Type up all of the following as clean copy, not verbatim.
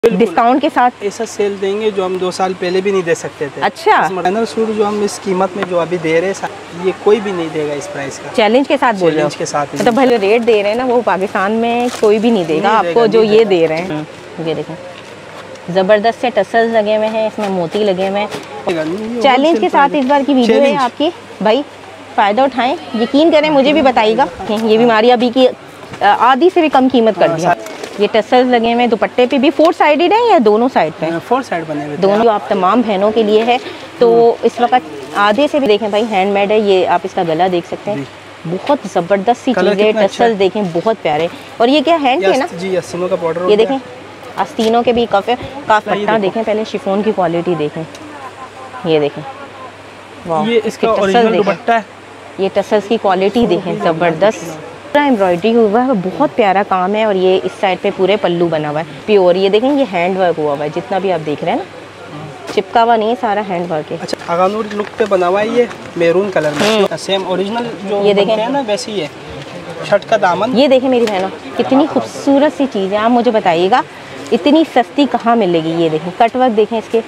Discount के साथ ऐसा सेल देंगे जो हम 2 साल पहले भी नहीं दे सकते थे। अच्छा, डिजाइनर सूट जो हम इस कीमत में जो अभी दे रहे हैं ये कोई भी नहीं देगा इस प्राइस का। चैलेंज के साथ बोल रहे हो? के साथ तो भले रेट दे रहे हैं ना, वो पाकिस्तान में कोई भी नहीं देगा आपको जो ये दे रहे हैं। ये देखें, ज़बरदस्त से टसल्स लगे हुए हैं, इसमें मोती लगे हुए हैं। चैलेंज के साथ इस बार की वीडियो है आपकी, भाई फ़ायदा उठाएं, यकीन करें, मुझे भी बताइएगा। ये बीमारी अभी की आधी से भी कम कीमत कर दी। ये टसल्स लगे हुए हैं, दुपट्टे पे भी 4 साइडेड है या दोनों साइड पे? 4 साइड बने हुए दोनों। आप तमाम बहनों के लिए है। तो इस वक्त आधे से भी देखें भाई, हैंडमेड है। ये आप इसका गला देख सकते हैं, बहुत ज़बरदस्त सी चीज़ें। टसल्स देखें बहुत प्यारे। और ये क्या हैंड के ना जी, आस्तीनों का बॉर्डर। ये देखें, आस्तीनों के भी काफ पट्टा देखें। पहले शिफॉन की क्वालिटी देखें, ये देखें, वाह। ये इसका ओरिजिनल दुपट्टा है। ये टसल्स की क्वालिटी देखें, ज़बरदस्त पूरा एम्ब्रॉयडरी हुआ है, बहुत प्यारा काम है। और ये इस साइड पे पूरे पल्लू बना हुआ है प्योर। ये देखें, ये हैंड वर्क हुआ हुआ है, जितना भी आप देख रहे हैं ना, चिपका हुआ नहीं है, सारा हैंड वर्क है। अच्छा, आगानूर लुक पे बना हुआ है, ये मैरून कलर में सेम ओरिजिनल जो ये देखें ना वैसी है। शर्ट का दामन ये देखें मेरी बहनों, कितनी खूबसूरत सी चीज़ है। आप मुझे बताइएगा इतनी सस्ती कहाँ मिलेगी। ये देखें, कटवर्क देखें इसके,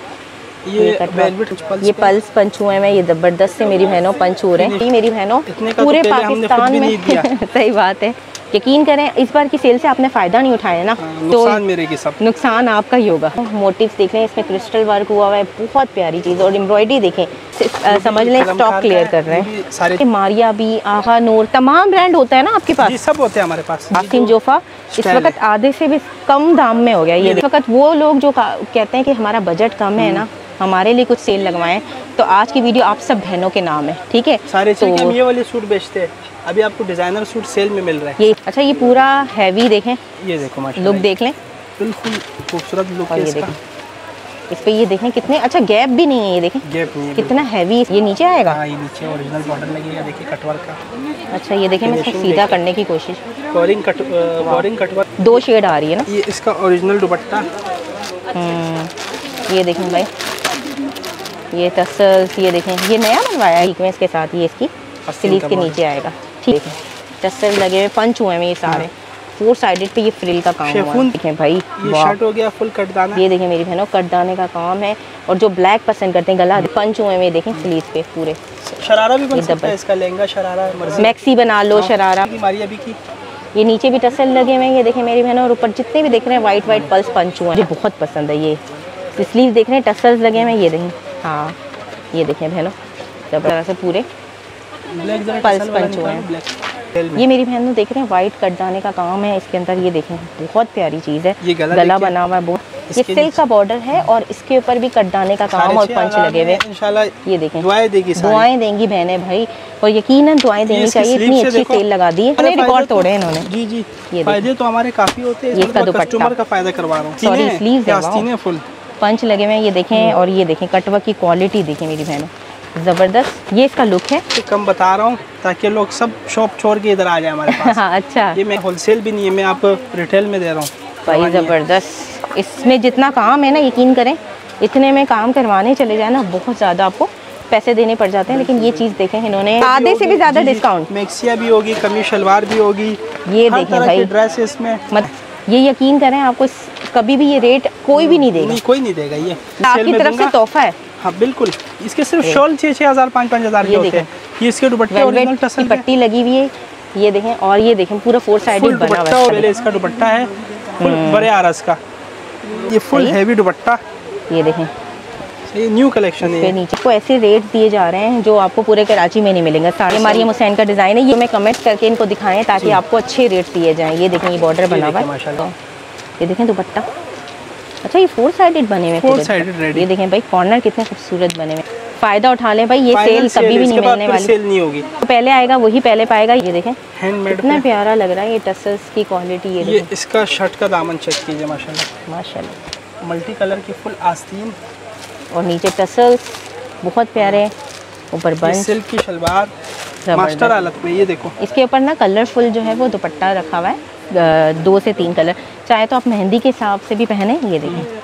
ये पल्स पंच हुए हैं। ये ज़बरदस्त से मेरी बहनों पंच हो रहे हैं। मेरी बहनों पूरे पाकिस्तान में सही बात है, यकीन करें, इस बार की सेल से आपने फ़ायदा नहीं उठाया ना, तो नुकसान आपका ही होगा। मोटिव्स देख लें, इसमें क्रिस्टल वर्क हुआ हुआ है, बहुत प्यारी चीज़। और एम्ब्रॉयडरी देखें, समझ लें स्टॉक क्लियर कर रहे हैं सारे। मारिया भी, आगा नूर, तमाम ब्रांड होता है ना आपके पास? सब होते हैं हमारे पास। आसिम जोफा इस वक्त आधे से भी कम दाम में हो गया। ये इस वक्त वो लोग जो कहते हैं कि हमारा बजट कम है ना, हमारे लिए कुछ सेल लगवाएं, तो आज की वीडियो आप सब बहनों के नाम है, ठीक है? सारे तो हम ये वाले सूट बेचते हैं, अभी आपको डिजाइनर सूट सेल में मिल रहा है। ये अच्छा, ये पूरा हैवी देखें, ये देखो लुक देख लें, बिल्कुल खूबसूरत लुक है इसका। इस पे ये देखें कितने अच्छा गैप भी नहीं है। ये देखें गैप नहीं है, कितना हैवी। ये नीचे आएगा? हाँ, ये नीचे ओरिजिनल बॉर्डर लगेगा, देखिए कटवर्क का। अच्छा, ये देखें, मैं इसको सीधा करने की कोशिश। बोरिंग कटवर्क 2 शेड आ रही है ना। ये इसका ओरिजिनल दुपट्टा। ये देखें भाई, ये टसल्स, ये देखें, ये नया बनवाया है में इसके साथ। ये इसकी स्लीव के नीचे आएगा, ठीक है। टसल्स लगे हुए, पंच हुए हैं ये सारे। 4 साइडेड पे ये फ्रिल का काम हुआ है। देखें भाई, ये शर्ट हो गया फुल कटदाना। ये देखें मेरी बहनों, कटदाने का काम है। और जो ब्लैक पसंद करते हैं, गला पंच हुए हैं, देखें स्लीव पे पूरे। शरारा भी बन सकता है इसका, लहंगा शरारा, मैक्सी बना लो, शरारा। मारिया भी की। ये नीचे भी टसल लगे हुए हैं, ये देखें मेरी बहनों। और ऊपर जितने भी देख रहे हैं वाइट पल्स पंच हुए हैं, मुझे बहुत पसंद है। ये स्लीव देख रहे हैं, टसल्स लगे हुए हैं, ये देखें। हाँ, ये देखें बहनों, जबरदस्त से पूरे पल्स पंच हुए हैं। ये मेरी बहनों देख रहे हैं, वाइट कटदाने का काम है इसके अंदर। ये देखें, बहुत प्यारी चीज़ है। ये गला बना हुआ है बहुत। ये सिल्क का बॉर्डर है और इसके ऊपर भी कटदाने का काम और पंच लगे हुए। इंशाल्लाह ये देखें, दुआएं देंगी बहनें भाई, और यकीनन दुआएं देनी चाहिए। इतनी अच्छी सेल लगा दी है, रिकॉर्ड तोड़े हैं इन्होंने। जी जी, ये फायदे तो हमारे काफी होते हैं। ये इसका दुपट्टा का फायदा करवा रहा हूँ। सॉरी, स्लीव फुल पंच लगे हुए हैं, ये देखें। और ये देखें कटवर्क की क्वालिटी देखें मेरी बहनों, ज़बरदस्त। ये इसका लुक है। कम बता रहा हूँ ताकि लोग सब शॉप छोड़ के इधर आ जाए हमारे पास। हाँ, अच्छा, ये मैं होलसेल भी नहीं है, मैं आपको रिटेल में दे रहा हूँ भाई। ज़बरदस्त, इसमें जितना काम है ना, यकीन करें, इतने में काम करवाने चले जाए ना, बहुत ज़्यादा आपको पैसे देने पड़ जाते हैं। लेकिन ये चीज़ देखें इन्होंने आधे से भी ज़्यादा डिस्काउंट। मैक्सिया भी होगी, कमीज शलवार भी होगी। ये देखें भाई, ड्रेस इसमें मत ये यकीन करें, आपको कभी भी ये रेट कोई भी नहीं देगा। कोई नहीं देगा, ये आपकी तरफ से तोहफा है। हाँ बिल्कुल, इसके सिर्फ शॉल 6,000 5,000 के होते हैं। ये इसके दुपट्टे ओरिजिनल टसल पट्टी लगी हुई है, ये देखें। और ये देखें पूरा 4 साइडेड बना हुआ है। पहले इसका दुपट्टा है फुल बड़े आरस का, ये फुल हैवी दुपट्टा। ये देखें, ये न्यू कलेक्शन है। नीचे को ऐसे रेट दिए जा रहे हैं जो आपको पूरे कराची में नहीं मिलेंगे। सारे मारियम हुसैन का डिज़ाइन है, ये मैं कमेंट करके इनको दिखाएं ताकि आपको अच्छे रेट दिए जाएं। ये देखें, ये बॉर्डर बना हुआ है माशाल्लाह। ये देखें दुपट्टा, अच्छा ये 4 साइडेड बने हुए, 4 साइडेड रेडी। ये देखें भाई, कॉर्नर कितने खूबसूरत बने हुए। फ़ायदा उठा लें भाई, ये सेल कभी भी नहीं मिलने वाली। सेल नहीं होगी, तो पहले आएगा वही पहले पाएगा। ये देखें हैंडमेड, कितना प्यारा लग रहा है। ये टसल्स की क्वालिटी, ये इसका शर्ट का दामन चेक कीजिए, माशाल्लाह माशाल्लाह, मल्टी कलर की फुल आस्तीन और नीचे टसल्स बहुत प्यारे, ऊपर बंच, सिल्क की शलवार मास्टर हालत में। ये देखो, इसके ऊपर ना कलरफुल जो है वो दुपट्टा रखा हुआ है, 2 से 3 कलर, चाहे तो आप मेहंदी के हिसाब से भी पहने। ये देखें,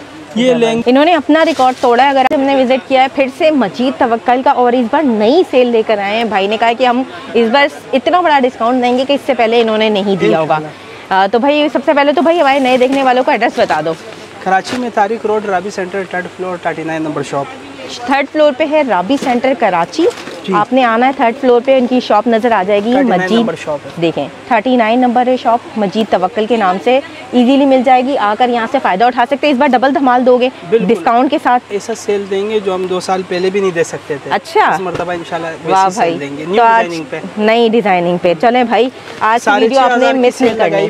ये लेंगे, इन्होंने अपना रिकॉर्ड तोड़ा है। अगर हमने विजिट किया है फिर से मजीद तवक्कल का, और इस बार नई सेल लेकर आए हैं। भाई ने कहा कि हम इस बार इतना बड़ा डिस्काउंट देंगे कि इससे पहले इन्होंने नहीं दिया होगा। तो भाई सबसे पहले तो भाई हमारे नए देखने वालों को एड्रेस बता दो। कराची में Tariq road Rabi centre 3rd floor 39 number shop. 3rd floor पे है राबी सेंटर कराची। आपने आना है 3rd फ्लोर पे, इनकी शॉप नज़र आ जाएगी। मस्जिद देखें 39 नंबर है शॉप, मस्जिद तवक्कल के नाम से इजीली मिल जाएगी। आकर यहाँ से फ़ायदा उठा सकते हैं। इस बार डबल धमाल दोगे डिस्काउंट के साथ? ऐसा सेल देंगे जो हम 2 साल पहले भी नहीं दे सकते थे। अच्छा, इस मर्तबा इंशाल्लाह वाह भाई, देंगे न्यू डिजाइनिंग पे, नई डिजाइनिंग पे। चले भाई, आज की वीडियो आपने मिस नहीं करनी।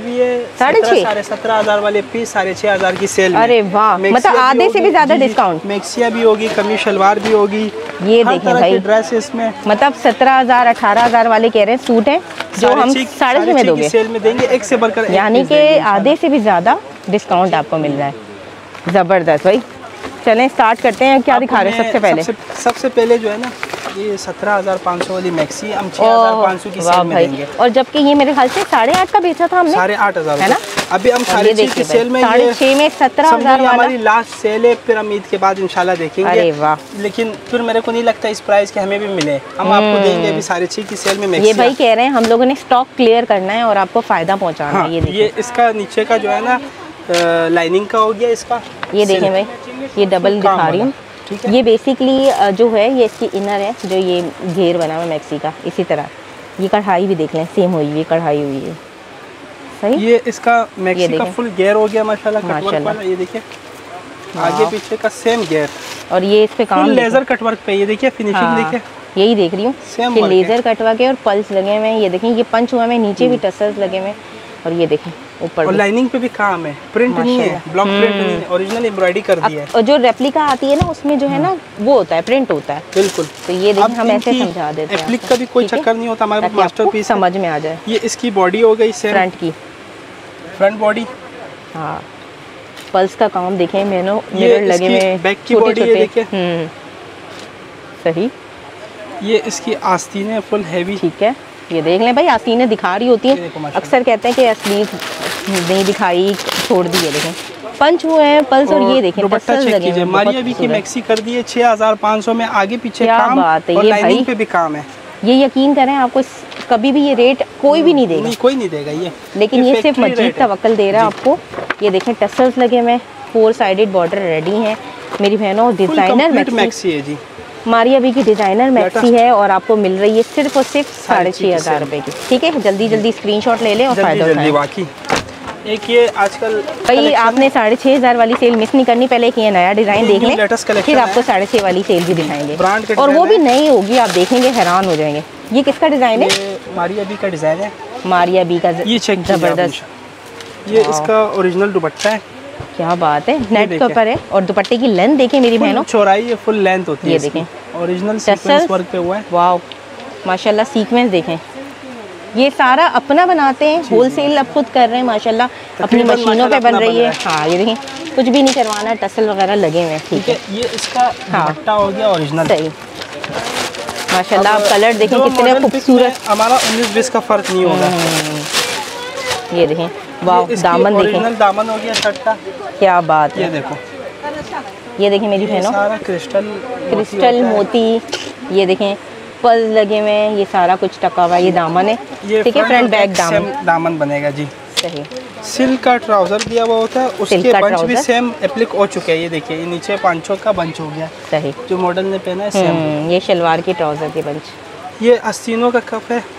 17,500 वाले पीस 6,500 की सेल। अरे वाह, मतलब आधे से भी ज्यादा डिस्काउंट। मैक्सिया भी होगी, कमीज शलवार भी होगी। ये देखें भाई, ड्रेस इसमें मतलब 17,000 18,000 वाले कह रहे हैं सूट है जो हम 6,500 में दोगे, सेल में देंगे। एक से बढ़कर यानी कि आधे से भी ज्यादा डिस्काउंट आपको मिल रहा है। जबरदस्त भाई। चलें स्टार्ट करते हैं। क्या दिखा रहे हैं सबसे पहले? सबसे पहले जो है ना, ये 17,500 वाली मैक्सी हम 6,500 की सेल में देंगे। और जबकि ये मेरे ख्याल से 8,500 का बेचा था हमने। 8,500 है ना? अभी हम 6,500 की सेल में, 6,500 में 17,000 वाला हमारी लास्ट सेल है। फिर हम ईद के बाद इंशाल्लाह देखेंगे। अरे वाह, लेकिन फिर मेरे को नहीं लगता इस प्राइस के हमें भी मिले। हम आपको देंगे अभी 6,500 की सेल में मैक्सी। ये भाई कह रहे हैं हम लोगों ने स्टॉक क्लियर करना है और आपको फायदा पहुंचाना है। ये इसका नीचे का जो है ना लाइनिंग का हो गया इसका। ये देखें भाई, ये डबल दिखा रही हूँ। ये बेसिकली जो है ये इसकी इनर है, जो ये घेर बना हुआ मैक्सी का। इसी तरह ये कढ़ाई भी देख लें, सेम हुई हुई कढ़ाई हुई है। सही, ये इसका मैक्सी का फुल घेर हो गया माशाल्लाह। कटवर्क वाला ये देखिए, आगे पीछे का सेम घेर। और ये इस पे काम लेजर कटवर्क पे, ये देखिए फिनिशिंग देखिए। यही देख रही हूँ कि लेजर कटवर्क है और पल्स लगे हुए हैं। ये देखें, ये पंच हुआ है, नीचे भी टसल्स लगे हुए हैं। और ये देखें ऊपर और लाइनिंग पे भी काम है, प्रिंट नहीं है, ब्लॉक प्रिंट नहीं है, ओरिजिनल एम्ब्रॉयडरी कर दी है। और जो रेप्लिका आती है ना, उसमें जो है ना वो होता है, प्रिंट होता है। बिल्कुल। तो ये देखें, हम ऐसे समझा देते हैं। एप्लिक का भी कोई चक्कर नहीं होता, हमारे मास्टरपीस समझ में आ जाए। ये इसकी बॉडी हो गई सेम, फ्रंट की, फ्रंट बॉडी। हाँ, पल्स का काम देखें, मिरर लगे हुए, बैक की बॉडी ये देखिए। सही। ये इसकी आस्तीनें फुल हैवी। ठीक है, ये देख लें भाई, आस्तीनें दिखा रही होती हैं। अक्सर कहते हैं कि असली नहीं दिखाई, छोड़ दी है। देखें पंच हुए हैं पल्स। और ये देखें टसल्स लगे हैं। मारिया भी की मैक्सी कर दी है 6,500 में, आगे पीछे काम। बात है, और ये लाइनिंग पे भी काम है। ये यकीन करें, आपको कभी भी ये रेट कोई भी नहीं देगा। कोई नहीं देगा ये, लेकिन ये सिर्फ मस्जिद तवक्कल दे रहा है आपको। ये देखें टसल्स लगे हुए, 4 साइडेड बॉर्डर रेडी हैं मेरी बहनों। डिजाइनर मैक्सी है जी, मारिया बी की डिजाइनर मैक्सी है और आपको मिल रही है सिर्फ और सिर्फ 6,500 रुपए की। ठीक है, जल्दी जल्दी स्क्रीनशॉट ले लें और फायदा उठाएं। वाकई एक ये आजकल भाई आपने 6,500 वाली सेल मिस नहीं करनी। पहले एक ये नया डिजाइन देख लें, फिर आपको 6,500 वाली सेल भी दिखाएंगे। और वो भी नई होगी, आप देखेंगे हैरान हो जाएंगे। ये किसका डिजाइन है? मारिया बी का डिजाइन है। मारिया बी का, ये चेक जबरदस्त। ये इसका ओरिजिनल दुपट्टा है। क्या बात है, नेट के ऊपर है। और दुपट्टे की लेंथ देखें मेरी बहनों, चौड़ाई है, फुल लेंथ होती है। ये देखें, ओरिजिनल सीक्वेंस वर्क पे हुआ है। वाओ माशाल्लाह, सीक्वेंस देखें। ये सारा अपना बनाते हैं, होलसेल अब खुद कर रहे हैं माशाल्लाह, अपनी मशीनों पे बन रही है। हाँ ये देखें, कुछ भी नहीं करवाना, टसल वगैरह लगे हुए हैं। ठीक है, ये इसका दुपट्टा हो गया ओरिजिनल। सही माशाल्लाह। आप कलर देखें कितने खूबसूरत। हमारा 19-20 का फर्क नहीं होगा। ये देखें, वाह दामन देखें, ओरिजिनल दामन हो गया शर्ट का। क्या बात है। ये देखो, ये देखें मेरी बहनों, सारा क्रिस्टल मोती। ये देखें पल्स लगे हुए हैं, ये सारा कुछ टका हुआ है। ये दामन है, ठीक है, फ्रंट बैक दामन बनेगा जी। सही। सिल्क का ट्राउजर दिया हुआ होता है, उसके बंच भी सेम एप्लिक हो चुके हैं। ये देखिए, ये नीचे पांचों का बंच हो गया। सही, जो मॉडल ने पहना है सेम। ये शलवार की ट्राउजर के बंच। ये आस्तीनों का कप है।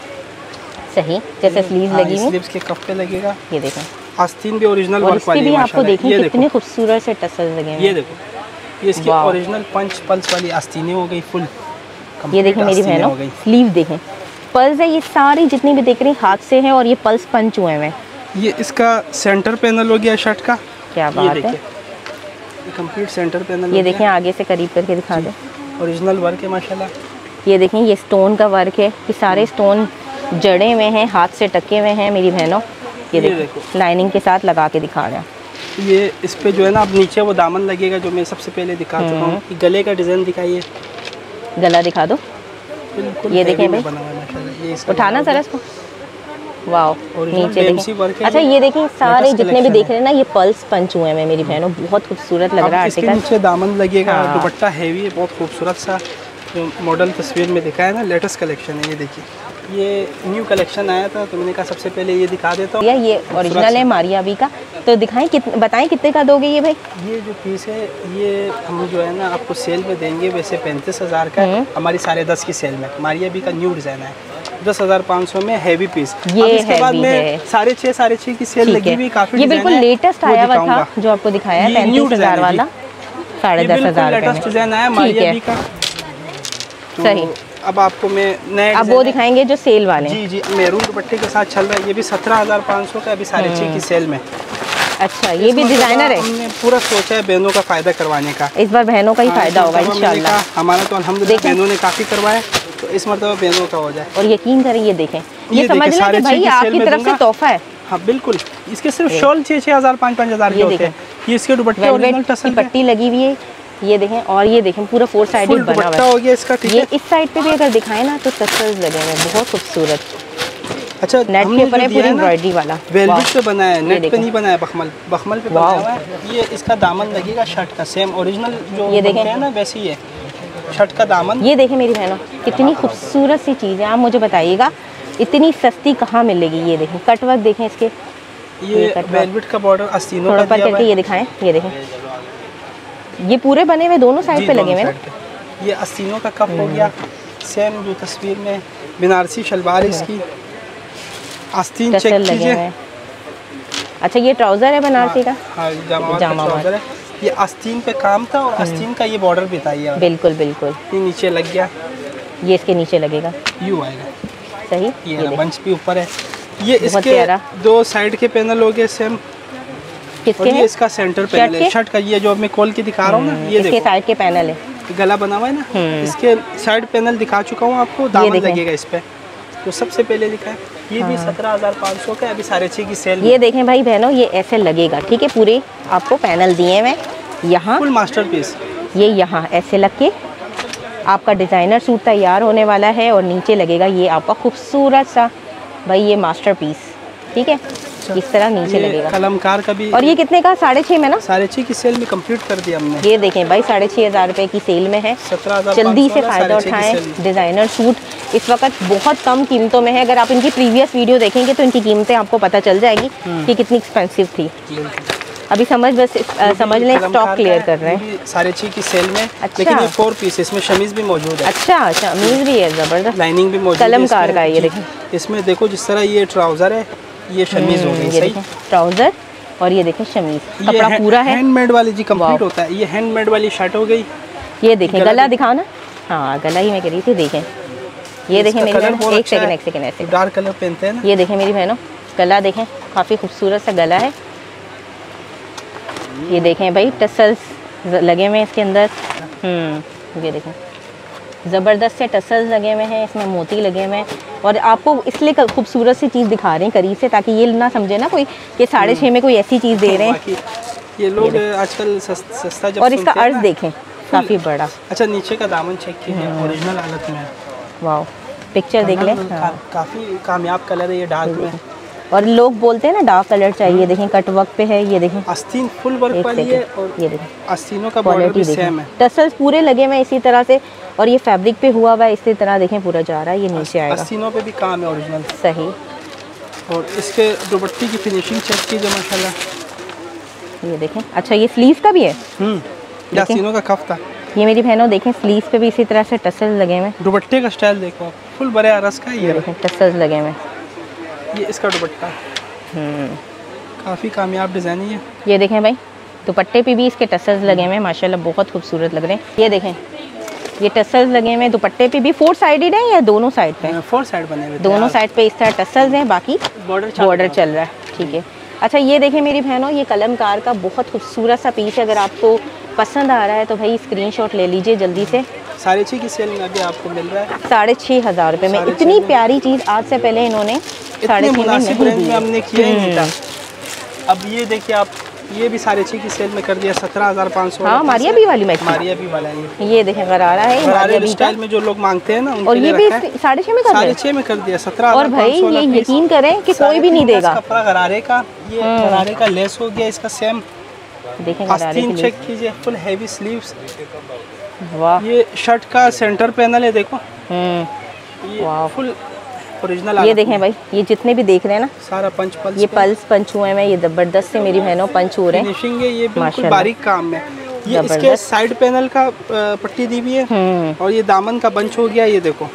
सही, जैसे स्लीव लगी हुई, स्लीव्स के कप पे लगेगा। ये देखें, आस्तीन भी ओरिजिनल वर्क वाली है। आपको देखें कितने खूबसूरत से टसल्स लगे हैं। ये देखो, ये इसकी ओरिजिनल पंच पल्स वाली आस्तीनें हो गई फुल। ये देखें मेरी बहनों, स्लीव देखें, पल्स है। ये सारी जितनी भी देख रही हाथ से है और ये पल्स पंच हुए हैं। ये इसका सेंटर पैनल हो गया शर्ट का। क्या बात है, ये कंप्लीट सेंटर पैनल। ये देखें, आगे से करीब करके दिखा दें। ओरिजिनल वर्क है माशाल्लाह। ये देखें, ये स्टोन का वर्क है। ये सारे स्टोन जड़े हुए हैं, हाथ से टके हुए हैं मेरी बहनों। ये देखो, लाइनिंग के साथ लगा के दिखा रहे हैं। ये इस पे जो है ना, अब नीचे वो दामन लगेगा जो मैं सबसे पहले दिखा चुका हूँ। गले का डिजाइन दिखाइए, गला दिखा दो। ये देखें भाई, ये उठाना सर इसको। वाओ, नीचे देखें। अच्छा ये देखें, सारे जितने भी देख रहे हैं ना, ये पल्स पंच हुए हैं मेरी बहनों। बहुत खूबसूरत लग रहा है आर्टिकल। नीचे दामन लगेगा, दुपट्टा हैवी है, बहुत खूबसूरत सा। जो मॉडल तस्वीर में दिखाया ना, लेटेस्ट कलेक्शन है। ये देखिए, ये न्यू कलेक्शन आया था तो मैंने कहा सबसे पहले ये दिखा देता हूँ। ये ओरिजिनल है मारिया बी का, तो दिखाएं बताएं कितने का दोगे ये भाई? ये जो पीस है ये हम जो है ना आपको सेल में देंगे, वैसे 35,000 का है, हमारी 10.5 की सेल में। मारिया बी का न्यू डिजाइन है, 10,500 में हैवी पीस। ये इसके बाद में 6.5 की सेल लगी हुई, काफी ये बिल्कुल लेटेस्ट आया हुआ था जो आपको दिखाया है 35,000 वाला, 10,500 लेटेस्ट डिजाइन आया मारिया बी का। सही। अब आपको मैं नए अब वो दिखाएंगे जो सेल वाले। जी मेरून दुपट्टे के साथ चल रहा है, ये भी 17,500 का, अभी 6.5 की सेल में। अच्छा, ये भी डिजाइनर है। हमने पूरा सोचा है बहनों का फायदा करवाने का, इस बार बहनों का ही फायदा होगा इंशाल्लाह। हमारा तो अल्हम्दुलिल्लाह बहनों ने काफी करवाया, तो इस मरतबा बहनों का हो जाए। और यकीन करें ये देखें, ये समझ लें कि भाई आपकी तरफ से तोहफा है। हाँ बिल्कुल, इसके सिर्फ शॉल 6,000 5,000 के होते हैं। ये इसके दुपट्टे ओरिजिनल टसल पट्टी लगी हुई है, ये देखें। और ये देखें पूरा 4 साइडेड बना हुआ है हो गया इसका। ठीक है, इस साइड पे भी अगर दिखाएं ना तो टसल्स लगे हुए हैं, बहुत खूबसूरत। अच्छा, नेट के ऊपर है पूरी एम्ब्रॉयडरी वाला, वेलवेट पे बनाया है, नेट पे नहीं बनाया, बखमल पे बनाया हुआ है। ये इसका दामन लगेगा शर्ट का, सेम ओरिजिनल जो ये देखें ना वैसे ही है शर्ट का दामन। ये देखें मेरी बहनों, कितनी खूबसूरत सी चीज़ है। आप मुझे बताइएगा इतनी सस्ती कहाँ मिलेगी। ये देखें कटवर्क देखें इसके, ये वेलवेट का बॉर्डर आस्तीनों का दिया हुआ है। ये दिखाएं, ये देखें, ये पूरे बने हुए दोनों साइड पे लगे हुए ना। ये आस्तीनों का कप हो गया, सेम जो तस्वीर में बनारसी शलवार इसकी, आस्तीन चेक कीजिए। अच्छा, ये ट्राउजर है बनारसी का। हाँ, ट्राउजर है। ये आस्तीन पे काम था और आस्तीन का ये बॉर्डर भी था। ये बिल्कुल ये नीचे लग गया, ये इसके नीचे लगेगा, यूँ आएगा। सही। ये बंच भी ऊपर है। ये इसके 2 साइड के पैनल हो गए सेम। किसके ये इसका सेंटर पैनल है शर्ट का, ये जो मैं खोल के दिखा रहा हूँ ना, ये इसके साइड के पैनल है, गला बना हुआ है ना, इसके साइड पैनल दिखा चुका हूँ आपको, दामन लगेगा इस पे। तो सबसे पहले दिखा है, ये भी 17,500 का, अभी 6.5 की सेल। ये देखें भाई बहनों, ये ऐसे लगेगा। ठीक है, पूरे आपको पैनल दिए हुए यहाँ, फुल मास्टरपीस। ये यहाँ ऐसे लग के आपका डिज़ाइनर सूट तैयार होने वाला है और नीचे लगेगा ये आपका खूबसूरत सा भाई ये मास्टरपीस। ठीक है, इस तरह नीचे लगेगा। कलमकार का भी। और ये कितने का? 6.5 में ना, 6.5 की सेल में कंप्लीट कर दिया हमने। ये देखें भाई 6,500 रुपये की सेल में है। 17,000 जल्दी से फ़ायदा उठाएं। डिज़ाइनर सूट इस वक्त बहुत कम कीमतों में है। अगर आप इनकी प्रीवियस वीडियो देखेंगे तो इनकी कीमतें आपको पता चल जाएगी कि कितनी एक्सपेंसिव थी। अभी समझ लें, स्टॉक क्लियर कर रहे हैं। 6.5 की सेल में। अच्छा, लेकिन ये 4 पीस, इसमें शमीज भी मौजूद है। अच्छा, शमीज भी है, जबरदस्त, लाइनिंग भी मौजूद है। कलमकार का ये देखें, इसमें देखो जिस तरह ये ट्राउजर है, ये शमीज हो गई। सही, ट्राउजर और ये देखें शमीज, कपड़ा पूरा है, हैंडमेड वाली जी कंप्लीट होता है। ये हैंडमेड वाली शर्ट हो गई। ये देखें गला दिखाओ ना। हाँ, गला ही मैं कह रही थी। देखें, ये देखें मेरी बहनों, एक सेकंड ऐसे डार्क कलर पहनते हैं ना। ये देखें मेरी बहनों, गला देखें, काफ़ी खूबसूरत सा गला है। ये देखें भाई टसल्स लगे हुए हैं इसके अंदर। ये देखें ज़बरदस्त से टसल्स लगे हुए हैं, इसमें मोती लगे हुए हैं। और आपको इसलिए खूबसूरत सी चीज़ दिखा रहे हैं करीब से, ताकि ये ना समझे ना कोई कि 6.5 में कोई ऐसी चीज़ दे रहे हैं। ये लोग आजकल सस्ता जब और इसका अर्ज देखें काफ़ी बड़ा। अच्छा, नीचे का दामन चेक कीजिए, ओरिजिनल हालत में। वाह, पिक्चर देख लें। काफ़ी कामयाब कलर है ये डार्क में। और लोग बोलते हैं ना डार्क कलर चाहिए, देखें कट वर्क पे है। ये देखें आस्तीन फुल वर्क वाली है और ये देखें आस्तीनों का बॉर्डर भी सेम है। टसल्स पूरे लगे हुए इसी तरह से, और ये फैब्रिक पे हुआ हुआ है इसी तरह। देखें पूरा जा रहा है, ये नीचे आएगा। आस्तीनों पे भी काम है ओरिजिनल। सही। और इसके दुपट्टे की फिनिशिंग चेक कीजिए माशाल्लाह। ये देखें। अच्छा, ये स्लीव्स का भी है। ये आस्तीनों का कफ था। ये मेरी बहनों देखें, स्लीव्स पे भी इसी तरह से टसल्स लगे हुए। दुपट्टे का स्टाइल देखो आप, फुल बड़े अरस का। ये देखें टसल्स लगे हुए। ये इसका दुपट्टा काफ़ी कामयाब डिज़ाइन है। ये देखें भाई, दुपट्टे पे भी इसके टसल्स लगे हुए हैं, माशाल्लाह बहुत खूबसूरत लग रहे हैं। ये देखें, ये टसल्स लगे हुए हैं दुपट्टे पे भी। 4 साइडेड है या दोनों साइड पे? 4 साइड बने हुए, दोनों साइड पे इस तरह टसल्स हैं, बाकी बॉर्डर चल रहा है। ठीक है। अच्छा, ये देखें मेरी बहनों, ये कलमकार का बहुत खूबसूरत सा पीस है। अगर आपको पसंद आ रहा है तो भाई स्क्रीनशॉट ले लीजिए जल्दी से। 6.5 की सेल में अभी आपको मिल रहा है 6,500 रुपये में। इतनी प्यारी चीज़ आज से पहले इन्होंने 6.5 में हमने किया ही नहीं था। अब ये देखिए आप, ये भी 6.5 की सेल में कर दिया 17,500। हाँ, मारिया बी वाली मैच, मारिया बी वाला ये देखें गरारा है, गरारे स्टाइल में जो लोग मांगते हैं ना, और ये भी 6.5 में कर दिया। 6.5 में कर दिया 17,500। और भाई ये यकीन करें कि कोई भी नहीं देगा। कपड़ा गरारे का, ये गरारे का लेस हो गया इसका सेम। देखें आस्तीन चेक कीजिए, फुल हैवी स्लीव्स। वाह, ये शर्ट का सेंटर पैनल है देखो। ये फुल ओरिजिनल। ये देखें भाई, ये जितने भी देख रहे हैं ना, सारा पंच पल्स, ये पल्स पंच हुए हैं, ये जबरदस्त से मेरी बहनों पंच हो रहे हैं। फिनिशिंग है ये बिल्कुल बारीक काम है। ये इसके साइड पैनल का पट्टी दी हुई है और ये दामन का बंच हो गया। ये देखो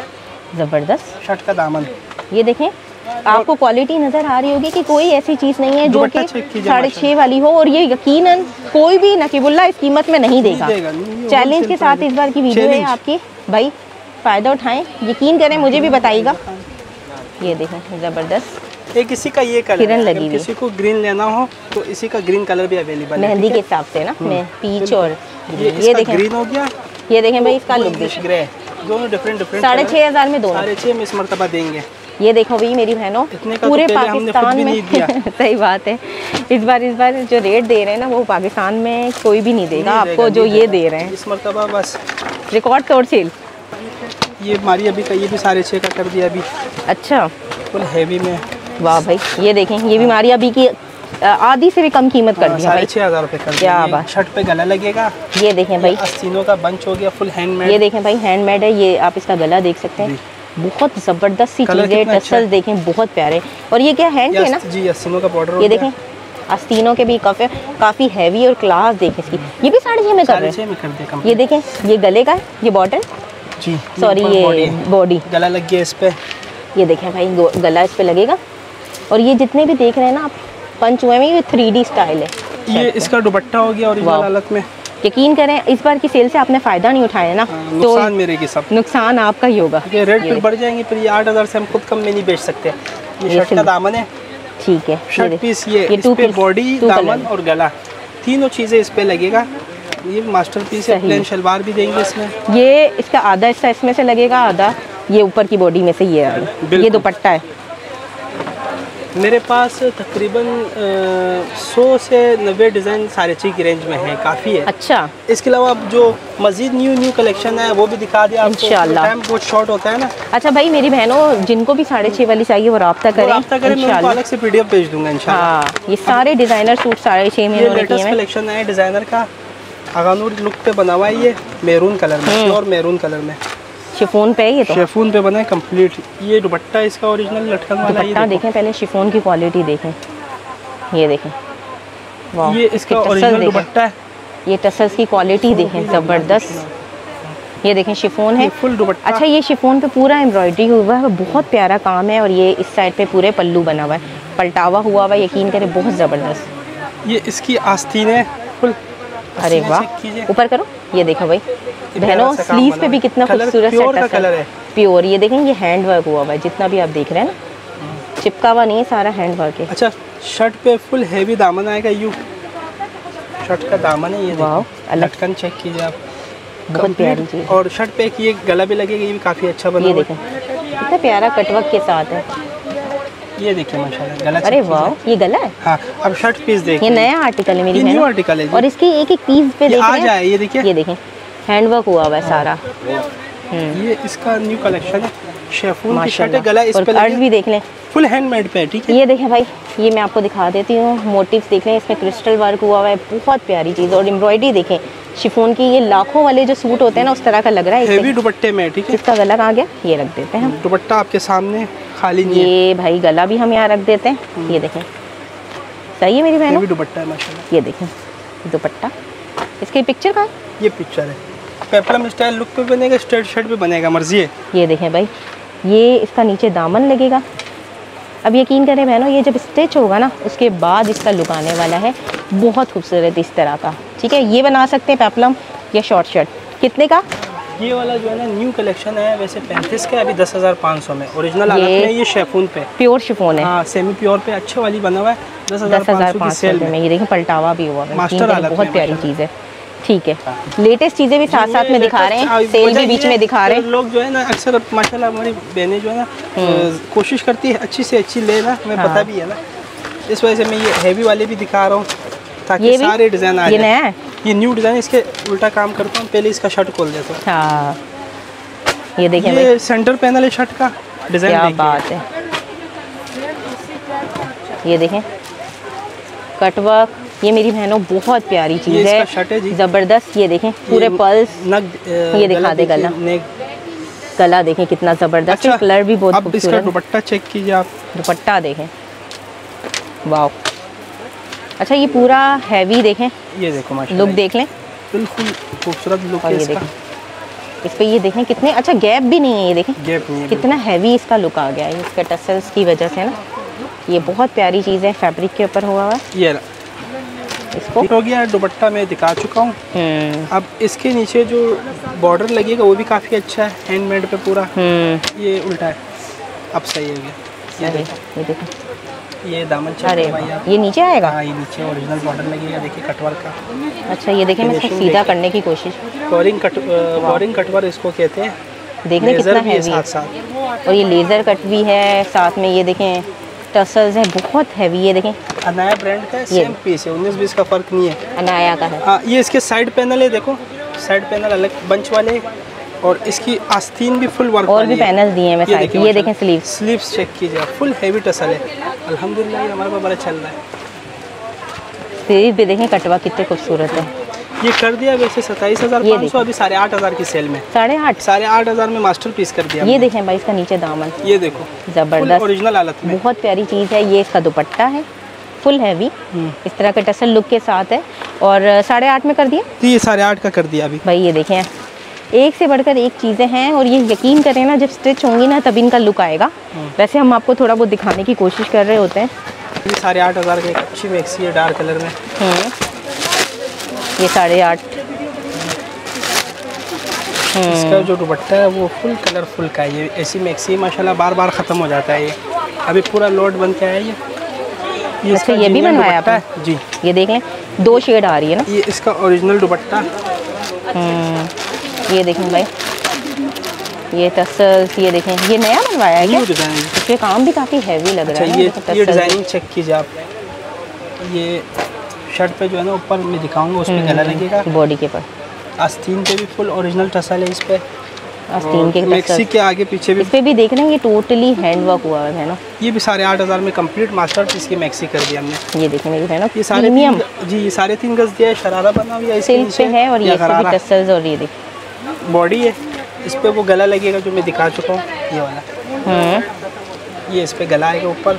जबरदस्त शर्ट का दामन। ये देखें, आपको क्वालिटी नजर आ रही होगी कि कोई ऐसी चीज नहीं है जो कि 6.5 वाली हो, और ये यकीनन कोई भी नकीबुल्ला इस कीमत में नहीं देगा। चैलेंज के साथ इस बार की वीडियो है आपकी भाई, फायदा उठाएं, यकीन करें, मुझे भी बताइएगा। ये देखें जबरदस्त। एक इसी का ये कलर किरण लगी हुई, किसी को ग्रीन लेना हो तो इसी का ग्रीन कलर भी अवेलेबल है मेहंदी के हिसाब से ना, मैं पीच और ये देखें ग्रीन हो गया। ये देखें भाई, इसका लुक देखिए, ग्रे, दोनों डिफरेंट 6,500 में दोनों, 6,500 में इस मर्तबा देंगे। ये देखो भाई मेरी बहनों, पूरे पाकिस्तान में सही बात है, इस बार जो रेट दे रहे हैं ना, वो पाकिस्तान में कोई भी नहीं देगा आपको जो ये दे रहे हैं इस मर्तबा। बस रिकॉर्ड तोड़ सेल। ये हमारी अभी का ये भी 6.5 का कर दिया अभी। अच्छा, फुल हैवी में। वाह भाई, ये देखें, ये भी हमारी अभी की आधी से भी कम कीमत कर दिया भाई, 6,500 रुपये कर दिया। क्या बात। शर्ट पे गला लगेगा। ये देखें भाई, आस्तीनों का बंच हो गया, फुल हैंडमेड। ये देखें भाई, हैंडमेड है। ये आप इसका गला देख सकते हैं, बहुत जबरदस्त सी चीज़ें, टसल्स देखें बहुत प्यारे। और ये क्या हैंड है ना जी, आस्तीनों का बॉर्डर। ये देखें, आस्तीनों के भी काफ़ी हैवी और क्लास देखें इसकी। ये भी 6.5 में कर रहे हैं। ये देखें, ये गले का है, ये बॉटल जी, सॉरी ये बॉडी, गला लग गया इस पे। ये देखें भाई, गला इस पे लगेगा। और ये जितने भी देख रहे हैं ना आप पंच हुए में, ये 3D स्टाइल है। ये इसका दुपट्टा हो गया ओरिजिनल हालत में। यकीन करें, इस बार की सेल से आपने फ़ायदा नहीं उठाया ना, तो नुकसान मेरे की सब, नुकसान आपका ही होगा। ये रेट फिर बढ़ जाएंगे, फिर ये 8,000 से हम खुद कम में नहीं बेच सकते। ये शर्ट का दामन है, ठीक है, शर्ट पीस। ये इस पे बॉडी, दामन और गला, तीनों चीज़ें इस पे लगेगा। ये मास्टरपीस है। प्लेन शलवार भी देंगे इसमें। ये इसका आधा हिस्सा इसमें से लगेगा, आधा ये ऊपर की बॉडी में से। ये दुपट्टा है। मेरे पास तकरीबन 100 से 90 डिज़ाइन 6.5 की रेंज में है, काफ़ी है। अच्छा, इसके अलावा अब जो मज़ीद न्यू कलेक्शन है वो भी दिखा दिया आपको। इंशाल्लाह, टाइम बहुत शॉर्ट होता है ना। अच्छा भाई, मेरी बहनों जिनको भी 6.5 वाली चाहिए वो रब्ता करें, मैं उनको अलग से PDF भेज दूंगा इंशाल्लाह। हाँ, ये सारे डिज़ाइनर सूट 6.5 में लेटेस्ट कलेक्शन है डिज़ाइनर का, अगानूर लुक पे बना हुआ है। ये मैरून कलर में, और मैरून कलर में शिफॉन पे है। ये तो शिफॉन पे बना है कंप्लीट। ये दुपट्टा इसका ओरिजिनल लटकन वाला है। ये देखें, पहले शिफॉन की क्वालिटी देखें, ये देखें, वाह, ये इसका ओरिजिनल दुपट्टा है। ये टसल्स की क्वालिटी देखें, ज़बरदस्त। ये देखें, शिफॉन है, फुल दुपट्टा। अच्छा, ये शिफॉन पे पूरा एम्ब्रॉयडरी हुआ है, बहुत प्यारा काम है। और ये इस साइड पे पूरे पल्लू बना हुआ है, पलटावा हुआ हुआ है, यकीन करें बहुत ज़बरदस्त। ये इसकी आस्तीन है फुल। अरे वाह, ऊपर करो। ये देखो भाई बहनों, स्लीव पे भी कितना खूबसूरत कलर है, प्योर। ये देखें, ये हैंड वर्क हुआ हुआ है, जितना भी आप देख रहे हैं ना, चिपका हुआ नहीं है, सारा हैंड वर्क है। अच्छा, शर्ट पे फुल हैवी दामन आएगा। यू शर्ट का दामन है। ये वाह, लटकन चेक कीजिए आप, बहुत प्यारी चीज़। और शर्ट पे एक ये गला भी लगेगा, ये भी काफ़ी अच्छा बना। ये देखें, कितना प्यारा कटवर्क के साथ है। ये देखिए माशाल्लाह, गला। अरे वाह, ये गला है। हाँ, अब शर्ट पीस देखिए, ये नया आर्टिकल है मेरी बहन, न्यू आर्टिकल है। और इसके एक पीस पे देख रहे हैं, ये देखिए, ये देखें, हैंडवर्क हुआ हुआ है सारा। ये इसका न्यू कलेक्शन है, शेफून की शर्ट है, गला इस पे अर्ज भी देख लें, फुल हैंडमेड पे, ठीक है। ये देखें भाई, ये मैं आपको दिखा देती हूँ, मोटिव्स देख लें, इसमें क्रिस्टल वर्क हुआ हुआ है, बहुत प्यारी चीज़। और एम्ब्रॉयडरी देखें शिफॉन की, ये लाखों वाले जो सूट होते हैं ना, उस तरह का लग रहा है। हेवी दुपट्टे में, ठीक है। इसका गला कहाँ गया, ये रख देते हैं हम। दुपट्टा आपके सामने खाली नहीं है। ये भाई गला भी हम यहाँ रख देते हैं। ये देखें, सही है मेरी बहन, हेवी दुपट्टा है माशाल्लाह। ये देखें दुपट्टा, इसकी पिक्चर का, ये पिक्चर है, पेपलम स्टाइल लुक पे बनेगा, स्ट्रेट शर्ट पे बनेगा, मर्जी है। ये देखें भाई, ये इसका नीचे दामन लगेगा। अब यकीन करें बहनों, ये जब स्टिच होगा ना, उसके बाद इसका लुक आने वाला है, बहुत खूबसूरत इस तरह का, ठीक है। ये बना सकते हैं पेपलम या शॉर्ट शर्ट। कितने का? ये वाला जो है ना न्यू कलेक्शन है, वैसे 35 का, अभी 10,500 में ओरिजिनल हालत में। ये शेफून पे, प्योर शिफॉन है। हाँ, सेमी प्योर पे अच्छे वाली बना हुआ है, 10,500 में। ये देखिए पलटावा भी हुआ है, बहुत प्यारी चीज़ है, ठीक है। लेटेस्ट चीज़ें भी साथ साथ में दिखा रहे हैं, सेल भी बीच में दिखा रहे हैं। लोग जो है ना अक्सर माशाल्लाह हमारी बहनें जो है ना कोशिश करती है अच्छी से अच्छी लेना, हमें पता भी है ना, इस वजह से मैं ये हैवी वाले भी दिखा रहा हूँ, ताकि सारे डिज़ाइन आ जाए। ये नया है, ये न्यू डिज़ाइन, इसके उल्टा काम करता हूँ, पहले इसका शर्ट खोल देता हूँ। हाँ, ये देखें, ये सेंटर पैनल है शर्ट का, डिज़ाइन क्या बात है। ये देखें कटवर्क, ये मेरी बहनों बहुत प्यारी चीज़ है, ज़बरदस्त। ये देखें पूरे पल्स, ये दिखा दे गला, गला देखें कितना जबरदस्त है, कलर भी बहुत खूबसूरत है। अब इसका दुपट्टा चेक कीजिए आप, दुपट्टा देखें, वाह। अच्छा ये पूरा हैवी देखें, ये देखो माशाल्लाह, लुक देख लें, बिल्कुल खूबसूरत लुक है इसका। इस पे ये देखें कितने अच्छा गैप भी नहीं है, ये देखें गैप नहीं है, कितना हैवी इसका लुक आ गया है इसके टसल्स की वजह से ना। ये बहुत प्यारी चीज़ है, फैब्रिक के ऊपर हुआ हुआ है। ये इसको हो गया, दुपट्टा मैं दिखा चुका हूँ। अब इसके नीचे जो बॉर्डर लगेगा वो भी काफ़ी अच्छा है, हैंडमेड पे पूरा। ये उल्टा है, अब सही हो गया। ये देखो, ये दामन चेक अरे करवाइए आप। ये नीचे आएगा, हाँ ये नीचे ओरिजिनल बॉर्डर लगेगा, देखिए कटवर्क का। अच्छा ये देखिए मैं इसको सीधा करने की कोशिश, बोरिंग कटवर इसको कहते हैं। देखने कितना हैवी है, साथ साथ और ये लेज़र कट भी है साथ में। ये देखें टसल्स हैं, बहुत हैवी। ये देखें अनाया ब्रांड का है, सेम पीस है, 19-20 का फ़र्क नहीं है। अनाया का है। हाँ ये इसके साइड पैनल है, देखो साइड पैनल अलग बंच वाले, और इसकी आस्तीन भी फुल वर्क और भी पैनल दिए हैं मैं साइड। ये देखें स्लीव्स चेक कीजिए, फुल हैवी टसल है। अल्हम्दुलिल्लाह हमारे पास बड़ा चल रहा है। स्लीव भी देखें, कटवा कितने खूबसूरत है। ये कर दिया वैसे 27,500, अभी 8,500 की सेल में। 8,500 में मास्टरपीस कर दिया। ये देखें भाई इसका नीचे दामन, ये देखो जबरदस्त ओरिजिनल हालत में, बहुत प्यारी चीज़ है। ये इसका दुपट्टा है फुल हैवी, इस तरह का टसल लुक के साथ है, और 8,500 में कर दिया। ये 8,500 का कर दिया अभी भाई। ये देखें एक से बढ़कर एक चीज़ें हैं, और ये यकीन करें ना जब स्टिच होंगी ना तब इनका लुक आएगा। वैसे हम आपको थोड़ा बहुत दिखाने की कोशिश कर रहे होते हैं। ये 8,500 की एक अच्छी मैक्सी है डार्क कलर में। ये 8,500। इसका जो दुपट्टा है वो फुल कलरफुल का है। ये ऐसी मैक्सी माशाल्लाह बार बार ख़त्म हो जाता है, ये अभी पूरा लोड बन के आया है। ये अच्छा ये भी बनवाया आपने? जी ये देख लें, 2 शेड आ रही है ना। ये इसका ओरिजिनल दुपट्टा। ये देखें भाई, ये टसल्स, ये देखें ये नया बनवाया है क्या? इसके काम भी काफ़ी हैवी लग रहा है। ये डिज़ाइनिंग चेक कीजिए आप। ये शर्ट पे जो है ना ऊपर मैं दिखाऊंगा, उस पर गला लगेगा, बॉडी के पर आस्तीन पे भी फुल ओरिजिनल टसल है इस पे। आस्तीन के मैक्सी के आगे पीछे भी इस पे भी देख रहे हैं, ये टोटली हैंड वर्क हुआ है ना। ये भी 8,500 में कंप्लीट मास्टरपीस की मैक्सी कर दिया हमने। ये देखें मेरी बहनों, ये सारे जी ये 3.5 गज दिया है, शरारा बना हुआ है, सिल्क पे है, और ये भी टसल्स, और ये देख बॉडी है। इस पे वो गला लगेगा जो मैं दिखा चुका हूँ, ये वाला। ये इस पे गला आएगा ऊपर,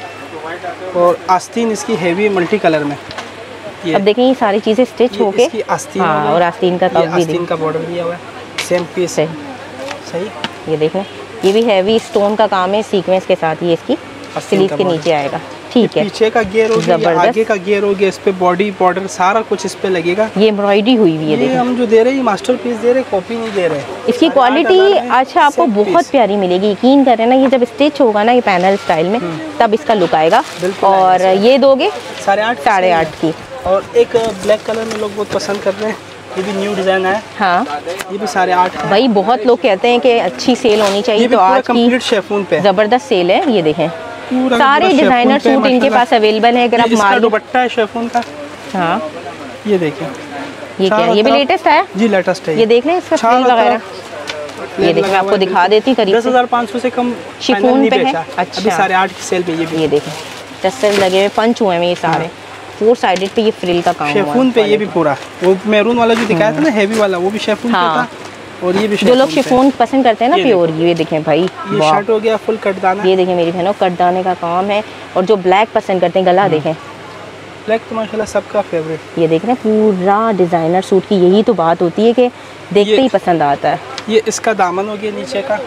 और आस्तीन इसकी हैवी मल्टी कलर में। अब देखें ये सारी चीज़ें स्टिच होके, आस्तीन और आस्तीन का कप भी, आस्तीन का बॉर्डर दिया हुआ है, सेम पीस है। सही। ये देख लें, ये भी हैवी स्टोन का काम है सीक्वेंस के साथ। ये इसकी स्लीव के नीचे आएगा, ठीक है। पीछे का गियर हो गया, आगे का गियर हो गया, इस पे बॉडी बॉर्डर सारा कुछ इस पे लगेगा। ये एम्ब्रॉयडरी हुई हुई है, देखिए हम जो दे रहे हैं मास्टरपीस दे रहे हैं, कॉपी नहीं दे रहे। इसकी क्वालिटी अच्छा आपको बहुत प्यारी मिलेगी, यकीन करें ना। ये जब स्टिच होगा ना ये पैनल स्टाइल में, तब इसका लुक आएगा। और ये दोगे 8,500 की। और एक ब्लैक कलर में लोग बहुत पसंद कर रहे हैं, ये भी न्यू डिज़ाइन है। हाँ ये भी 8,500 भाई, बहुत लोग कहते हैं कि अच्छी सेल होनी चाहिए, तो आज की शेफून पे ज़बरदस्त सेल है। ये देखें सारे डिज़ाइनर सूट इनके पास अवेलेबल है। अगर आप मार्केट, दुपट्टा है शेफून का। हाँ ये देखिए, ये क्या है? ये भी लेटेस्ट है जी, लेटेस्ट है। ये देख लें इसका फ्रिल वगैरह। ये देखिए मैं आपको दिखा देती करीब। 10,500 से कम शिफॉन पे है। अच्छा, अभी 8,500 की सेल पे। ये देखें टसल लगे हुए, पंच हुए हैं ये सारे, 4 साइडेड पे ये फ्रिल का काम शेफून पे। ये भी पूरा वो मैरून वाला जो दिखाया था ना हैवी वाला, वो भी शेफून पे था। और ये भी जो लोग शिफॉन पसंद करते हैं ना प्योर, ये देखें भाई, ये शर्ट हो गया फुल कटदाना। ये देखें मेरी बहनों, कटदाने का काम है। और जो ब्लैक पसंद करते हैं, गला देखें, ब्लैक तो माशाल्लाह सबका फेवरेट। ये देख रहे हैं पूरा डिज़ाइनर सूट की यही तो बात होती है कि देखते ही पसंद आता है। ये इसका दामन हो गया नीचे का,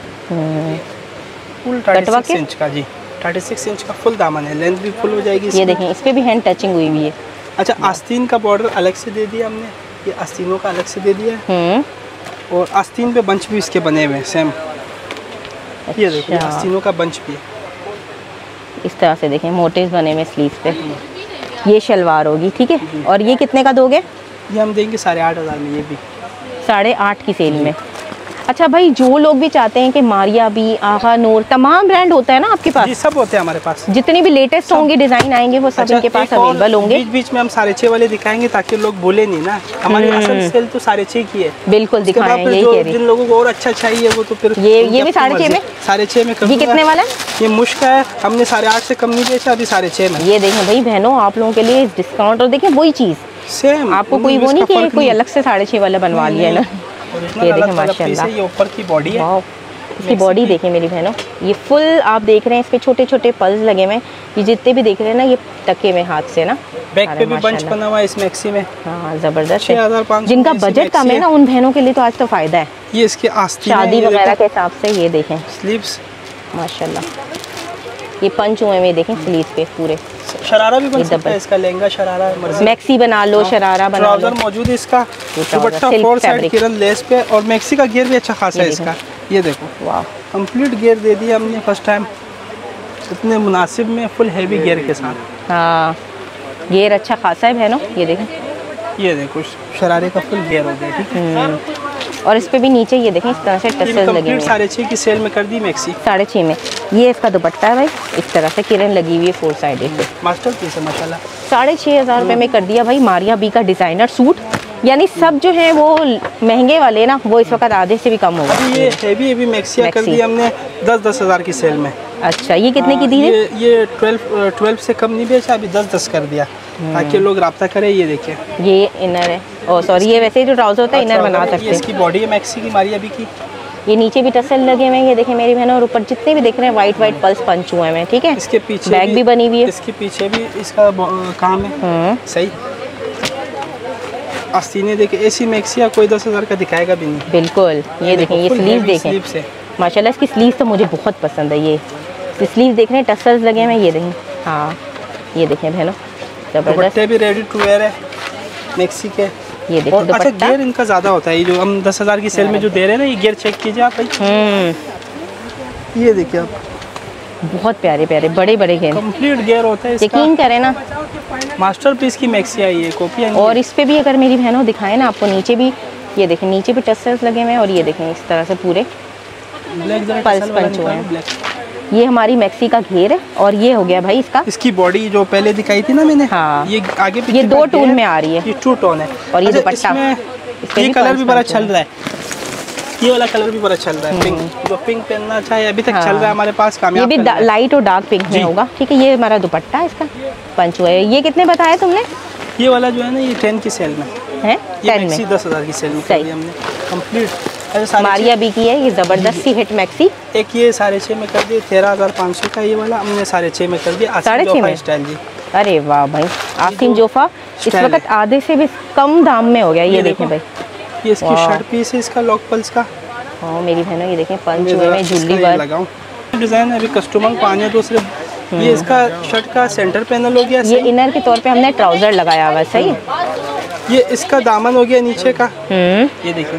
फुल 36 इंच का। जी 36 इंच का फुल दामन है, लेंथ भी फुल हो जाएगी। ये देखें इस पे भी हैंड टचिंग हुई हुई है। अच्छा, आस्तीन का बॉर्डर अलग से दे दिया हमने, ये आस्तीनों का अलग से दे दिया है। और आस्तीन पे बंच भी इसके बने हुए हैं सेम। ये देखिए आस्तीनों का बंच भी है, इस तरह से देखें मोटिव्स बने हुए स्लीव पे। ये शलवार होगी, ठीक है। और ये कितने का दोगे? ये हम देंगे 8,500 में। ये भी 8,500 की सेल में। अच्छा भाई, जो लोग भी चाहते हैं कि मारिया भी, आहा नूर, तमाम ब्रांड होता है ना आपके पास? जी सब होते हैं हमारे पास, जितने भी लेटेस्ट होंगे डिजाइन आएंगे वो सब इनके पास अवेलेबल होंगे। बीच बीच में हम 6.5 वाले दिखाएंगे ताकि लोग बोले नहीं ना, हमारी असल सेल तो 6.5 की है। बिल्कुल दिखाएं, यही कह रही। जिन लोगों को और अच्छा चाहिए वो तो फिर ये भी 6.5 में, 6.5 में। ये कितने वाला है? ये मुश्किल है, हमने 8.5 से कम नहीं बेचा, अभी 6.5 में। ये देखें भाई बहनों, आप लोगों के लिए डिस्काउंट। और देखें वही चीज़ सेम, आपको कोई वो नहीं कि कोई अलग से 6.5 वाला बनवा लिया ना, ये देखें माशाल्लाह, ये ऊपर की बॉडी है। वाह, इसकी बॉडी देखें मेरी बहनों, ये फुल आप देख रहे हैं, इस पे छोटे छोटे पल्स लगे हुए हैं, ये जितने भी देख रहे हैं ना ये टके में हाथ से ना। बैक पे भी बंच बना हुआ है इस मैक्सी में। हाँ ज़बरदस्त है। 6500 जिनका बजट कम है ना उन बहनों के लिए तो आज तो फ़ायदा है। ये इसके आस्तीन शादी वगैरह के हिसाब से ये देखें स्लीव्स माशाल्लाह, ये पंच हुए में देखें स्लीव पे पूरे। शरारा भी बन सकता है इसका, लहंगा शरारा मर्जी, मैक्सी बना लो, शरारा बना लो। ट्राउजर मौजूद है इसका, दुपट्टा 4 साइड किरण लेस पे, और मैक्सी का घेर भी अच्छा खासा है इसका। ये देखो वाह, कंप्लीट घेर दे दिया हमने फर्स्ट टाइम, इतने मुनासिब में फुल हैवी घेर के साथ। हाँ घेर अच्छा खासा है बहनों, ये देखें, ये देखो शरारे का फुल घेर हो गया, ठीक है। और इस पे भी नीचे ये देखें इस तरह से टसल्स लगे हुए हैं। 6.5 की सेल में कर दी मैक्सी, 6.5 में। ये इसका दुपट्टा है भाई, इस तरह से किरण लगी हुई है 4 साइड पे, मास्टरपीस है माशाल्लाह। 6,500 रुपये में कर दिया भाई मारिया बी का डिज़ाइनर सूट। यानी सब जो है वो महंगे वाले ना वो इस वक्त आधे से भी कम होगा। अभी ये हैवी मैक्सिया कर दी हमने 10-10 हज़ार की सेल में। अच्छा, ये कितने की दी है? ये 12 से कम नहीं बेचा, अभी 10-10 कर दिया ताकि लोग रब्ता करें। ये देखिए, ये इनर है, ओ सॉरी ये वैसे जो ट्राउजर होता है इनर बना सकते हैं। इसकी बॉडी है मैक्सी की, मारिया बी की। ये नीचे भी टसल लगे हुए हैं, ये देखें मेरी बहनों, और ऊपर जितने भी देख रहे हैं वाइट पल्स पंच हुए हैं, ठीक है। इसके पीछे बैग भी बनी हुई है, इसके पीछे भी इसका काम है सही। आस्तीने देखे, ऐसी मैक्सिया कोई 10,000 का दिखाएगा भी नहीं। बिल्कुल, ये देखें, ये स्लीव देखें माशाल्लाह, इसकी स्लीव तो मुझे बहुत पसंद है। ये स्लीव देख रहे हैं, टसल्स लगे हुए हैं, ये देखें। हाँ ये देखें बहनों, जबरदस्त भी रेडी टू वेयर है मैक्सी के। ये देखिए अच्छा, गियर इनका ज़्यादा होता है, ये जो हम 10,000 की सेल में जो दे रहे हैं ना, ये गियर चेक कीजिए आप भाई। ये देखिए आप, बहुत प्यारे प्यारे बड़े बड़े घेर, कंप्लीट गियर होता है इसका। यकीन करें ना, मास्टरपीस की मैक्सी आई है, कॉपी आई है। और इस पे भी अगर मेरी बहनों दिखाएं ना आपको, नीचे भी ये देखें, नीचे भी टसल्स लगे हुए हैं, और ये देखें इस तरह से पूरे पल्स पंच हुए हैं। ये हमारी मैक्सी का घेर है, और ये हो गया भाई इसका, इसकी बॉडी जो पहले दिखाई थी ना मैंने, हाँ ये आगे पीछे ये 2 टोन में आ रही है, ये 2 टोन है। और ये दुपट्टा, ये कलर भी बड़ा चल रहा है, ये वाला कलर भी बड़ा चल रहा है, पिंक। जो पिंक पहनना चाहे अभी तक चल रहा है हमारे पास, कामयाब। ये भी लाइट और डार्क पिंक में होगा, ठीक है। ये हमारा दुपट्टा है, इसका पंच हुआ है। ये कितने बताया तुमने? ये वाला जो है ना, ये 10 की सेल में है, 10 में 10,000 की सेल में कर दी हमने कंप्लीट। मारिया बी की है, ये जबरदस्त सी हिट मैक्सी। एक ये 6.5 में कर दिए, 13,500 का ये वाला हमने 6.5 में कर दिया। 6.5 में स्टाइल जी, अरे वाह भाई, आसिम जोफा इस वक्त आधे से भी कम दाम में हो गया। ये देखें भाई, ये इसकी शर्ट पीस है, इसका लॉक पल्स का। हाँ मेरी बहनों, ये देखें पंच हुए में झुल्ली वर्क लगाऊं डिजाइन अभी कस्टमर को आने दो सिर्फ। ये इसका शर्ट का सेंटर पैनल हो गया, ये इनर के तौर पे हमने ट्राउजर लगाया हुआ है, सही। ये इसका दामन हो गया नीचे का, ये देखिए,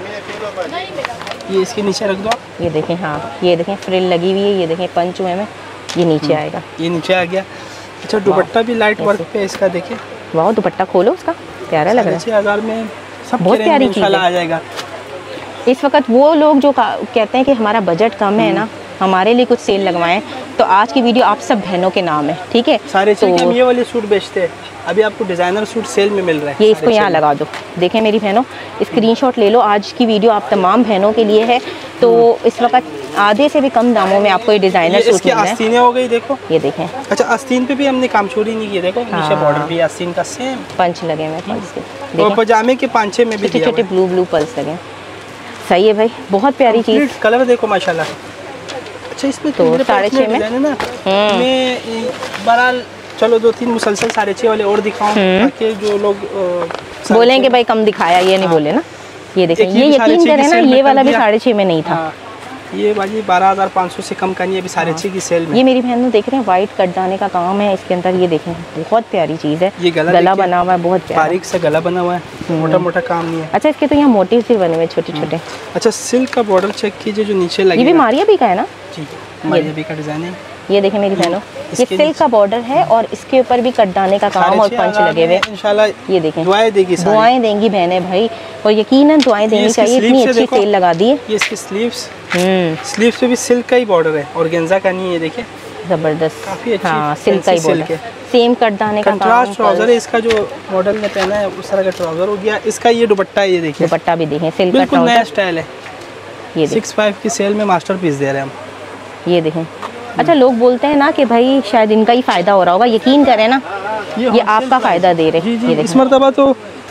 ये इसके नीचे रख दो आप। ये देखें, हाँ ये देखें फ्रिल लगी हुई है, ये देखें पंच हुए में, ये नीचे आएगा, ये नीचे आ गया। अच्छा, दुपट्टा भी लाइट वर्क पे इसका, देखिए वाह, दुपट्टा खोलो उसका, प्यारा लग रहा है। 6,000 में सब बहुत प्यारी चीज़ आ जाएगा। इस वक्त वो लोग जो कहते हैं कि हमारा बजट कम है ना, हमारे लिए कुछ सेल लगवाएं, तो आज की वीडियो आप सब बहनों के नाम है, ठीक है। सारे तो हम ये वाले सूट बेचते हैं, अभी आपको डिज़ाइनर सूट सेल में मिल रहा है। ये इसको यहाँ लगा दो, देखें मेरी बहनों, स्क्रीनशॉट ले लो, आज की वीडियो आप तमाम बहनों के लिए है। तो इस वक्त आधे से भी कम दामों में आपको ये डिज़ाइनर सूट मिल रहा है। आस्तीनें हो गई, देखो ये देखें। अच्छा, आस्तीन पे भी हमने काम छोड़ी नहीं की, देखो नीचे बॉर्डर भी आस्तीन का सेम पंच लगे हुए पल्स के, और पजामे के 5-6 में भी छोटे ब्लू पल्स लगे, सही है भाई, बहुत प्यारी चीज़। कलर देखो माशाल्लाह। अच्छा, इसमें तो 6.5 में है ना, मैं बहरहाल चलो 2-3 मुसलसल 6.5 वाले और दिखाऊं ताकि जो लोग बोलें कि भाई कम दिखाया, ये नहीं बोले ना। ये देखें, ये यकीन करें ना, ये वाला भी 6.5 में नहीं था। ये बाजी 12,500 से कम का नहीं, अभी 6.5 की सेल में। ये मेरी बहन देख रहे हैं, वाइट कटदाने का काम है इसके अंदर, ये देखें बहुत प्यारी चीज़ है। ये गला बना हुआ है, बहुत प्यारा, बारीक सा गला बना हुआ है, मोटा मोटा काम नहीं है। अच्छा, इसके तो यहाँ मोटिव्स भी बने हुए छोटे छोटे। अच्छा, सिल्क का बॉर्डर चेक कीजिए जो नीचे लगे। ये भी मारिया भी का है ना? जी, मारिया भी का डिजाइन है। ये देखें मेरी बहनों, ये सिल्क का बॉर्डर है, और इसके ऊपर भी कटदाने का काम और पंच लगे हुए इंशाल्लाह। ये देखें, दुआएं देगी, दुआएं देंगी बहनें भाई, और यकीनन दुआएं देनी चाहिए, इतनी अच्छी सेल लगा दी है। ये इसकी स्लीव्स पे भी सिल्क का ही बॉर्डर है, ऑर्गेन्जा का नहीं है, देखिए जबरदस्त, काफी अच्छी। हाँ सिल्क का ही बॉर्डर, सेम कटदाने का काम। कंट्रास्ट ट्राउजर है इसका, जो मॉडल ने पहना है उस तरह का ट्राउजर हो गया इसका। ये दुपट्टा है, ये देखिए, दुपट्टा भी देखें, सिल्क का बिल्कुल नया स्टाइल है। ये 6.5 की सेल में मास्टरपीस दे रहे हैं हम, ये देखें। अच्छा, लोग बोलते हैं ना कि भाई शायद इनका ही फ़ायदा हो रहा होगा, यकीन करें ना, ये आपका फ़ायदा दे रहे हैं। इस मरतबा तो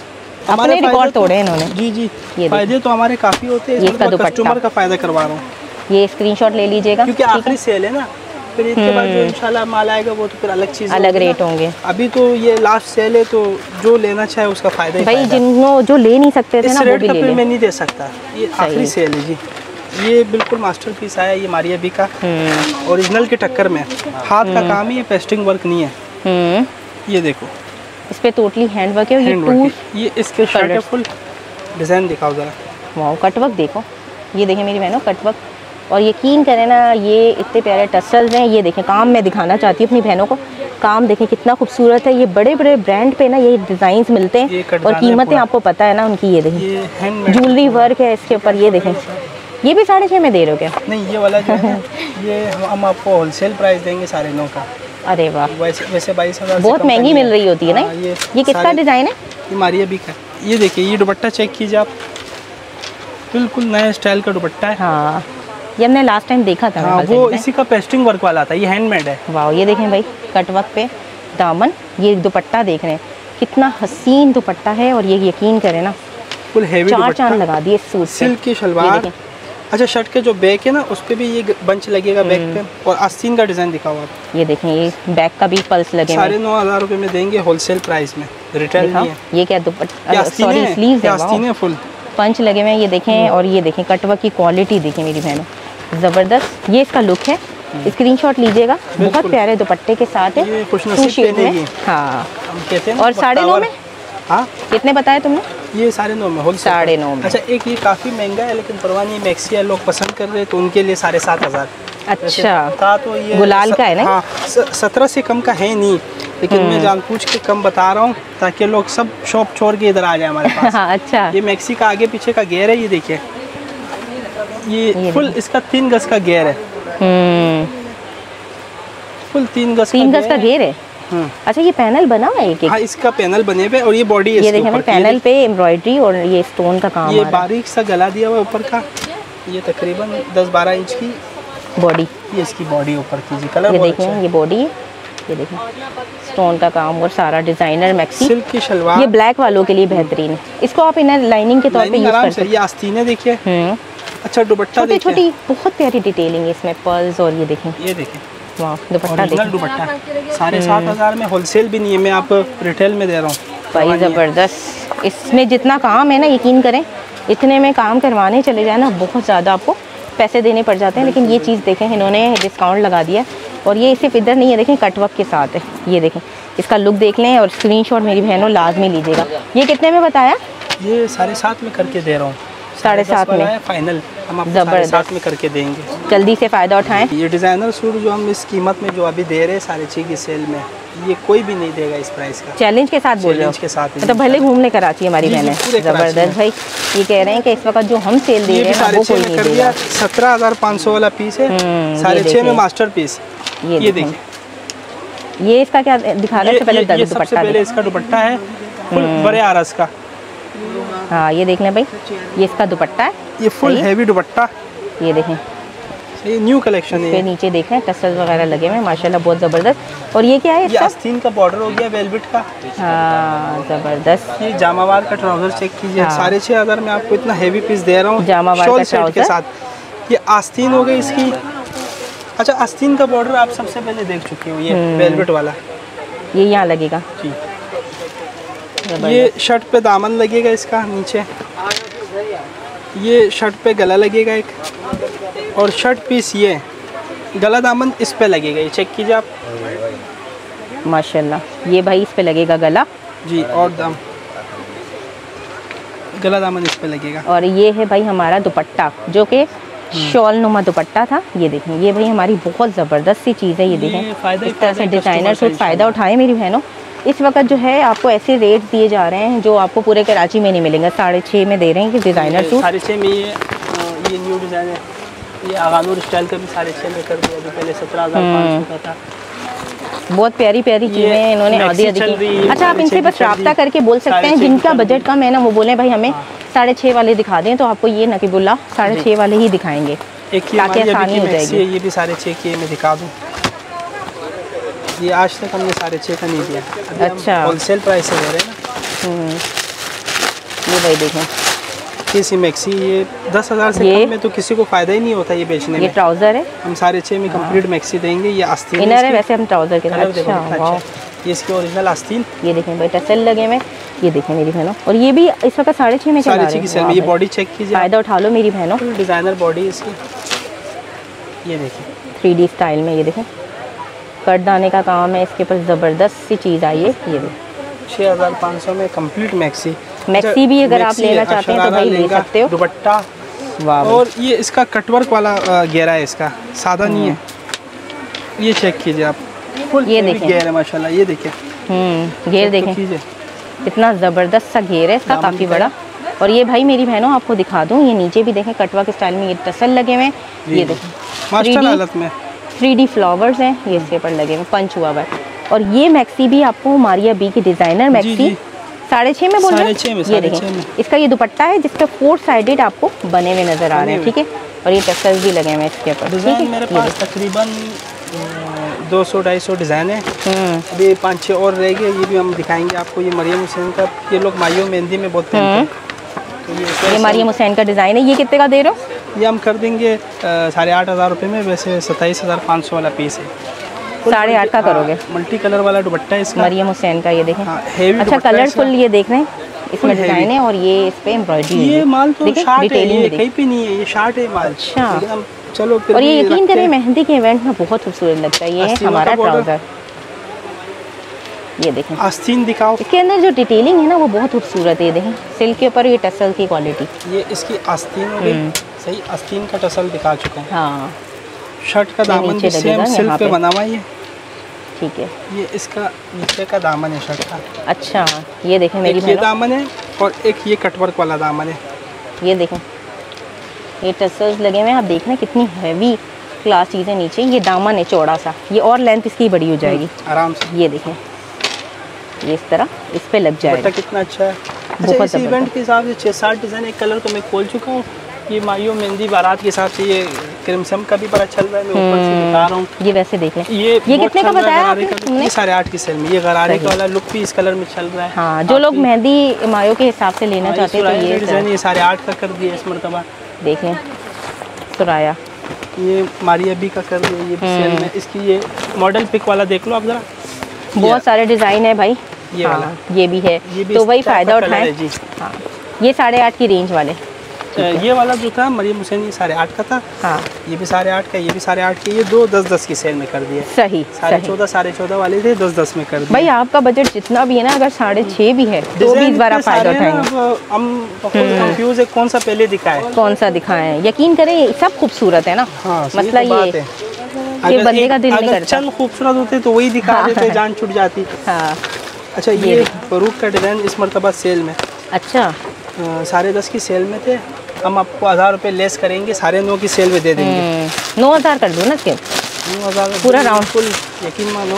अपने रिकॉर्ड तोड़े इन्होंने। जी जी, ये फायदे तो हमारे काफ़ी होते हैं, इसका दुपट्टा, कस्टमर का फ़ायदा करवा रहा हूँ। ये स्क्रीनशॉट ले लीजिएगा क्योंकि आखिरी सेल है ना, फिर इसके बाद जो इंशाल्लाह माल आएगा वो तो फिर अलग चीज़, अलग रेट होंगे। अभी तो ये लास्ट सेल है, तो जो लेना चाहे उसका फ़ायदा ही भाई, जिनको जो ले नहीं सकते थे ना वो भी ले लें। मैं नहीं दे सकता, ये आखिरी सेल है जी। ये बिल्कुल मास्टरपीस आया, ये मारिया बी का ओरिजिनल की टक्कर में, हाथ का काम है, ये पेस्टिंग वर्क नहीं है। ये देखो, इस पे टोटली हैंड वर्क है। ये इसके शर्ट है, फुल डिज़ाइन दिखाओ ज़रा। वाह, कटवर्क देखो, ये देखें मेरी बहनों, कटवर्क। और यकीन करें ना, ये इतने प्यारे टसल्स हैं। ये देखें, काम मैं दिखाना चाहती हूँ अपनी बहनों को, काम देखें कितना खूबसूरत है। ये बड़े बड़े ब्रांड पे ना ये डिज़ाइंस मिलते हैं और कीमतें आपको पता है ना उनकी। ये देखें, ज्वेलरी वर्क है इसके ऊपर। ये देखें, ये भी 6.5 में दे रहे हो क्या? नहीं, ये वाला जो है ये हम आपको होलसेल प्राइस देंगे 9.5 का। अरे वाह, वैसे 22,000 बहुत महंगी मिल रही होती है ना। ये किसका डिज़ाइन है? ये मारिया बी का। ये देखिए, ये दुपट्टा चेक कीजिए आप, बिल्कुल नया स्टाइल का दुपट्टा है। हाँ, ये हमने लास्ट टाइम देखा था। हाँ, वो इसी का पेस्टिंग वर्क वाला था, ये हैंडमेड है। वाह, ये देखें भाई, कटवर्क पे दामन, ये दुपट्टा देख रहे हैं, कितना हसीन दुपट्टा है। और ये यकीन करें ना, फुल हेवी चार चांद लगा दिए सूट, सिल्क की शलवार। अच्छा, शर्ट के जो बैक है ना, उस पे भी ये बंच लगेगा बैक पे। और आस्तीन का डिज़ाइन दिखाओ आप। ये देखें, ये बैक का भी पल्स लगे। 9,500 रुपये में देंगे होलसेल प्राइस में, रिटेल नहीं है। ये क्या दुपट्टा, सॉरी स्लीव्स है, आस्तीन है, फुल पंच लगे हुए हैं। ये देखें, और ये देखें कटवर्क की क्वालिटी देखें मेरी बहनों, ज़बरदस्त। ये इसका लुक है, स्क्रीनशॉट लीजिएगा। बहुत प्यारे दुपट्टे के साथ है, टू शेड में। हाँ, और 9.5 में। हाँ, कितने बताए तुमने? ये 9.5 में, होलसेल 9.5 में। अच्छा, एक ये काफ़ी महंगा है, लेकिन परवाह नहीं, मैक्सी है, लोग पसंद कर रहे हैं, तो उनके लिए 7,500। अच्छा, था तो ये गुलाल का है ना? हाँ, 17 से कम का है नहीं, लेकिन मैं जानबूझ के कम बता रहा हूँ ताकि लोग सब शॉप छोड़ के इधर आ जाए हमारे पास। अच्छा, ये मैक्सी का आगे पीछे का गेयर है, ये देखिए, ये फुल इसका 3 गज का गेयर है। फुल 3 गज का घेर है। अच्छा, ये पैनल बना हुआ है एक? हाँ, इसका पैनल बने हुए, और ये बॉडी है। ये देखें पैनल पे एम्ब्रॉयडरी और ये स्टोन का काम। ये बारीक सा गला दिया हुआ ऊपर का, ये तकरीबन 10-12 इंच की बॉडी। ये इसकी बॉडी ऊपर की जी, कलर ये देखें, ये बॉडी है, ये देखें स्टोन का काम और सारा डिजाइनर मैक्सी, सिल्क की शलवार। ये ब्लैक वालों के लिए बेहतरीन है। इसको आप इनर लाइनिंग के तौर पे यूज कर सकते हैं। ये आस्तीनें देखिए। अच्छा, दुपट्टा छोटी छोटी बहुत प्यारी डिटेलिंग है इसमें, पर्ल्स। और ये देखें, ये देखें, वाह, दुपट्टा देखें, दुपट्टा 7,500 में, होलसेल भी नहीं है, मैं आप रिटेल में दे रहा हूँ भाई, ज़बरदस्त। इसमें जितना काम है ना, यकीन करें, इतने में काम करवाने चले जाए ना, बहुत ज़्यादा आपको पैसे देने पड़ जाते हैं। लेकिन ये चीज़ देखें, इन्होंने डिस्काउंट लगा दिया, और ये सिर्फ इधर नहीं है, देखें कटवर्क के साथ है। ये देखें, इसका लुक देख लें, और स्क्रीनशॉट मेरी बहनों लाजमी लीजिएगा। ये कितने में बताया? ये 7.5 में करके दे रहा हूँ। 7.5 में फाइनल हम आपको 7.5 में करके देंगे। जल्दी से फ़ायदा उठाएं। ये डिज़ाइनर सूट जो हम इस कीमत में जो अभी दे रहे हैं 6.5 की सेल में, ये कोई भी नहीं देगा इस प्राइस का। चैलेंज के साथ बोल रहे हो? के साथ, तो भले घूमने कराची हमारी बहनें। ज़बरदस्त भाई, ये कह रहे हैं कि इस वक्त जो हम सेल दे रहे हैं वो कोई नहीं देगा। 17,500 वाला पीस है, 6.5 में मास्टर पीस। ये देखिए, ये इसका क्या दिखा रहा है? पहले सबसे पहले इसका दुपट्टा है, फुल बड़े आरस का। हाँ, ये देख लें भाई, ये इसका दुपट्टा है, ये फुल हेवी दुपट्टा। ये देखें, ये न्यू कलेक्शन है। नीचे देखें टसल्स वगैरह लगे हुए हैं, माशाल्लाह बहुत ज़बरदस्त। और ये क्या है? ये आस्तीन का बॉर्डर हो गया वेलवेट का। हाँ, ज़बरदस्त। ये जामावार का ट्राउजर चेक कीजिए। 6,500 में आपको इतना हेवी पीस दे रहा हूँ, जामावार का ट्राउजर के साथ। ये आस्तीन हो गई इसकी। अच्छा, आस्तीन का बॉर्डर आप सबसे पहले देख चुके हो, ये वेलवेट वाला, ये यहाँ लगेगा जी। ये शर्ट पे दामन लगेगा इसका नीचे, ये शर्ट पे गला लगेगा एक, और शर्ट पीस ये गला दामन इस पे लगेगा। ये चेक कीजिए आप, माशाल्लाह। ये भाई इस पे लगेगा गला जी, और गला दामन इस पे लगेगा। और ये है भाई हमारा दुपट्टा, जो कि शॉल नुमा दुपट्टा था। ये देखें, ये भाई हमारी बहुत ज़बरदस्त सी चीज़ है। ये देखें, इस तरह से डिज़ाइनर सूट फ़ायदा उठाएं मेरी बहनों। इस वक्त जो है आपको ऐसे रेट दिए जा रहे हैं जो आपको पूरे कराची में नहीं मिलेंगे। 6.5 में दे रहे हैं कि डिज़ाइनर सूट। 6.5 में ये न्यू डिज़ाइन है, ये आगानूर स्टाइल का भी 6.5 में कर दिया, जो पहले 17,500 का था। बहुत प्यारी प्यारी चीज़ें इन्होंने आधी आधी। अच्छा, आप इनसे बस रब्ता करके बोल सकते हैं, जिनका बजट कम है ना, वो बोलें भाई हमें 6.5 वाले दिखा दें, तो आपको ये नकीबुल्ला 6.5 वाले ही दिखाएंगे, ताकि आसानी हो जाएगी। ये भी 6.5 की मैं दिखा दूँ। ये आज तक हमने 6.5 का नहीं दिया। अच्छा, होलसेल प्राइस से दे रहे हैं ना। ये भाई देखें, केसी मैक्सी, ये 10,000 से कम में तो किसी को फायदा ही नहीं होता ये बेचने में। ये ट्राउजर है, हम 6.5 में कंप्लीट मैक्सी देंगे। ये आस्तीन इनर है, वैसे हम ट्राउजर के साथ। अच्छा वाह, ये इसके ओरिजिनल आस्तीन। ये देखें भाई टसल लगे में, ये देखें मेरी बहनों। और ये भी इस वक्त 6.5 में चल रहा है। 6.5 की सेल में। ये बॉडी चेक कीजिए, फायदा उठा लो मेरी बहनों। डिजाइनर बॉडी इसकी, ये देखिए 3D स्टाइल में। ये देखें कट दाने का काम है इसके ऊपर, ज़बरदस्त सी चीज़ आई है। ये देखें 6,500 में कंप्लीट मैक्सी। मैक्सी भी अगर आप लेना चाहते हैं तो भाई ले सकते हो। दुपट्टा वाह। और ये इसका कटवर्क वाला घेरा है, इसका सादा नहीं है। ये चेक कीजिए आप, फुल ये देखें घेर है माशाल्लाह। ये देखिए घेर देखें, कितना ज़बरदस्त सा घेर है इसका, काफ़ी बड़ा। और ये भाई मेरी बहनों आपको दिखा दूँ, ये नीचे भी देखें कटवर्क स्टाइल में ये टसल लगे हुए हैं। ये देखें मास्टर हालत में 3D फ्लावर्स हैं ये इसके ऊपर लगे हुए, पंच हुआ हुआ है। और ये मैक्सी भी आपको मारिया बी की डिज़ाइनर मैक्सी 6.5 में बोल रहे हैं। ये देखें इसका ये दुपट्टा है जिसका 4 साइडेड आपको बने हुए नजर आ रहे हैं, ठीक है। और ये टसल्स भी लगे हुए हैं इसके ऊपर, ठीक है। मेरे पास तकरीबन 200-250 डिज़ाइन है। अभी 5-6 और रह गए, ये भी हम दिखाएंगे आपको। ये मरियम हुसैन का, ये लोग मायो मेहंदी में बहुत पहनते हैं। तो ये मरियम हुसैन का डिज़ाइन है। ये कितने का दे रहे हो? ये हम कर देंगे 8,500 रुपये में। वैसे 27,500 वाला पीस है। 8.5 का करोगे। मल्टी कलर वाला दुपट्टा है इसका, मरियम हुसैन का। ये देखें अच्छा कलरफुल, ये देख रहे हैं इसमें डिजाइन है। और ये इस पे एम्ब्रॉयडरी है। ये माल तो शार्ट है, ये कहीं पे नहीं है, ये शार्ट है माल। अच्छा चलो। और ये यकीन करें मेहंदी के इवेंट में बहुत खूबसूरत लगता है। ये है हमारा ट्राउजर, ये देखें आस्तीन दिखाओ। इसके अंदर जो डिटेलिंग है ना वो बहुत खूबसूरत है। ये देखें सिल्क के ऊपर ये टसल की क्वालिटी। ये इसकी आस्तीन हो गई, सही आस्तीन का टसल दिखा चुका है। हाँ शर्ट का दामन भी सेम सिल्क पे बना हुआ है, ठीक है। ये इसका नीचे का दामन है शर्ट का। अच्छा ये देखें मेरी ये दामन है और एक ये कटवर्क वाला दामन है। ये देखें ये टसल्स लगे हुए हैं, आप देख रहे हैं कितनी हैवी क्लास चीज़ें नीचे। ये दामन है चौड़ा सा, ये और लेंथ इसकी बड़ी हो जाएगी आराम से। ये देखें ये इस तरह इस पे लग जाएगा। कितना अच्छा है। बहुत अच्छा, इवेंट के हिसाब से 6-7 डिज़ाइन, एक कलर तो मैं खोल चुका हूँ। ये मायो मेहंदी बारात के हिसाब से ये क्रिमसन का भी बड़ा चल रहा है, मैं ऊपर से दिखा रहा हूँ। ये वैसे देख लें, ये कितने का बताया आपने? 8.5 की सेल में। ये गरारे का वाला लुक भी इस कलर में चल रहा है। हाँ जो लोग मेहंदी मायो के हिसाब से लेना चाहते हैं तो ये डिज़ाइन ये 8.5 का कर दिया इस मरतबा। देख लें सुराया, ये मारिया बी का कर दिया ये सेल में। इसकी ये मॉडल पिक वाला देख लो आप जरा, बहुत सारे डिज़ाइन है भाई। ये वाला ये भी है, तो वही फ़ायदा उठाएं। हाँ ये 8.5 की रेंज वाले। ये वाला जो था मरियम हुसैन ये 8.5 का था। हाँ ये भी 8.5 का, ये भी 8.5 का। ये दो 10-10 की सेल में कर दिए। सही 14.5 वाले थे, 10-10 में कर दिए। भाई आपका बजट जितना भी है ना, अगर 6.5 भी है तो भी इस बार आप फायदा उठाएंगे। हम कंफ्यूज है कौन सा पहले दिखाएं, कौन सा दिखाएं। यकीन करें सब खूबसूरत है ना। हाँ, मसला ये कि बंदे का दिल नहीं करता। चंद खूबसूरत होते तो वही दिखा देते, जान छूट जाती। हाँ अच्छा ये फरूक का डिज़ाइन इस मरतबा सेल में। अच्छा 10.5 की सेल में थे, हम आपको 1,000 रुपये लेस करेंगे, 9.5 की सेल में दे देंगे। 9,000 कर दो ना इसके 9,000 पूरा राउंड फुल, यकीन मानो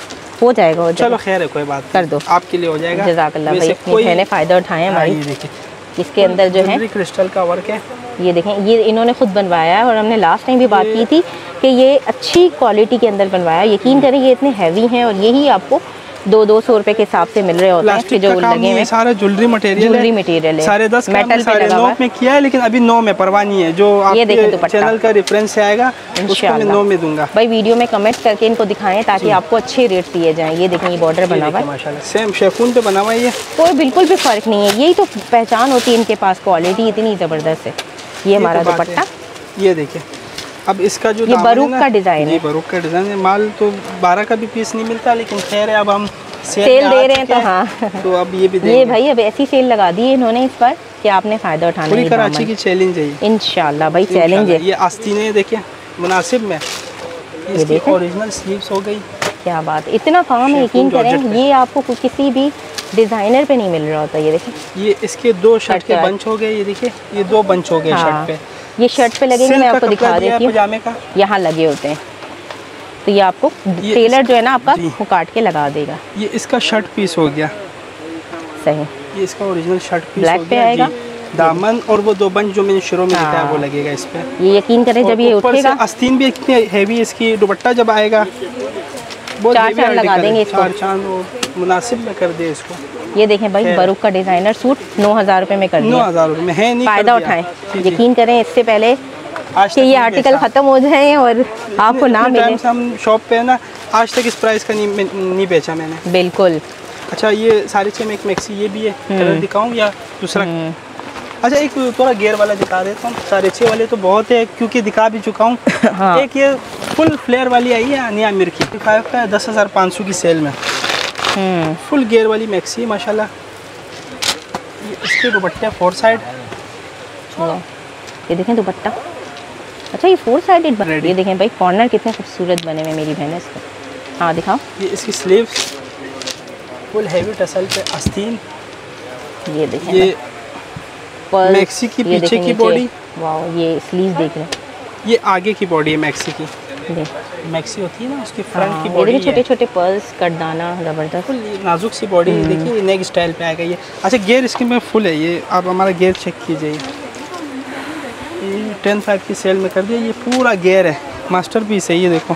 हो जाएगा। चलो खैर है, कोई बात कर दो, आपके लिए हो जाएगा। जज़ाकल्लाह भाई, अपनी बहनें फ़ायदा उठाएं हमारी। ये देखिए इसके अंदर जो है क्रिस्टल का वर्क है। ये देखें ये इन्होंने खुद बनवाया है और हमने लास्ट टाइम भी बात की थी कि ये अच्छी क्वालिटी के अंदर बनवाया। यकीन करें ये इतने हैवी हैं और यही आपको 200-200 रुपए के हिसाब से मिल रहे होते हैं। जो लगे हुए सारा ज्वेलरी मटेरियल है, 9.5 मेटल पे लगा हुआ है। में किया है लेकिन अभी 9 में परवाह नहीं है। जो आपके चैनल का रेफरेंस से आएगा उसको मैं 9 में दूंगा। भाई वीडियो में कमेंट करके इनको दिखाएं ताकि आपको अच्छे रेट दिए जाएं। ये देखें ये बॉर्डर बना हुआ है माशाल्लाह, सेम शेफून पे बना हुआ है। कोई बिल्कुल भी फर्क नहीं है, यही तो पहचान होती है इनके पास, क्वालिटी इतनी ज़बरदस्त है। ये हमारा दुपट्टा, ये देखिए। अब इसका जो ये बरूक का डिज़ाइन है, बरूक का डिज़ाइन है। माल तो 12 का भी पीस नहीं मिलता, लेकिन खैर है अब हम सेल दे रहे हैं तो हाँ तो अब ये भी देंगे। ये भाई अब ऐसी सेल लगा दी है इन्होंने इस पर कि आपने फ़ायदा उठाना है। पूरी कराची की चैलेंज है इंशाल्लाह भाई, चैलेंज है। ये आस्तीनें देखिए मुनासिब में, इसकी ओरिजिनल स्लीव्स हो गई। क्या बात, इतना काम है। यकीन करें ये आपको किसी भी डिज़ाइनर पे नहीं मिल रहा होता। ये देखिए ये इसके 2 शर्ट के बंच हो गए। ये देखिए ये 2 बंच हो गए शर्ट पे। ये शर्ट पे लगेंगे, मैं आपको दिखा देती हूँ। पजामे का यहाँ लगे होते हैं तो ये आपको टेलर जो है ना आपका वो काट के लगा देगा। ये इसका शर्ट पीस हो गया। सही, ये इसका ओरिजिनल शर्ट पीस ब्लैक पे आएगा। दामन और वो 2 बंच जो मैंने शुरू में दिखाया वो लगेगा इस पे। ये यकीन करें जब ये उठेगा, आस्तीन भी इतनी हैवी इसकी, दुपट्टा जब आएगा 4 चांद लगा देंगे इसको। 4 चांद मुनासिब में कर दे इसको। ये देखें भाई, बरूक का डिजाइनर सूट 9,000 रुपए में कर दिया। 9,000 रुपए में है, नहीं फायदा उठाएं, यकीन करें इससे पहले कि ये आर्टिकल खत्म हो जाए और आपको ना मिले। हम शॉप पे है ना, आज तक इस प्राइस का नहीं बेचा मैंने। बिल्कुल। अच्छा, ये सारे छः में एक मैक्सी ये भी है, कलर दिखाऊं या दूसरा? अच्छा, एक थोड़ा गेयर वाला दिखा देता हूँ। सारे छः वाले तो बहुत है क्योंकि दिखा भी चुका हूँ। हाँ। एक ये फुल फ्लेयर वाली आई है अनिया मिर की, 5 का 10,500 की सेल में। फुल गेयर वाली मैक्सी माशाल्लाह। इसके दुपट्टे 4 साइड, ये देखें दुपट्टा। अच्छा, ये 4 साइडेड बना, ये देखें भाई कॉर्नर कितने खूबसूरत बने हुए मेरी बहन इसके। हाँ दिखाओ। ये इसकी स्लीव्स फुल हैवी टसल पे आस्तीन। ये देखें, ये मैक्सी की पीछे की बॉडी। वाह, ये स्लीव देख रहे हैं, ये आगे की बॉडी है मैक्सी की। मैक्सी होती है ना, उसकी फ्रंट की बॉडी। छोटे छोटे पर्ल्स, कटदाना, जबरदस्त नाजुक सी बॉडी। देखिए नेक स्टाइल पे आएगा ये। अच्छा, गेयर इसके में फुल है। ये आप हमारा गेयर चेक कीजिए, 10,500 की सेल में कर दिया। ये पूरा गेयर है, मास्टर पीस है। ये देखो,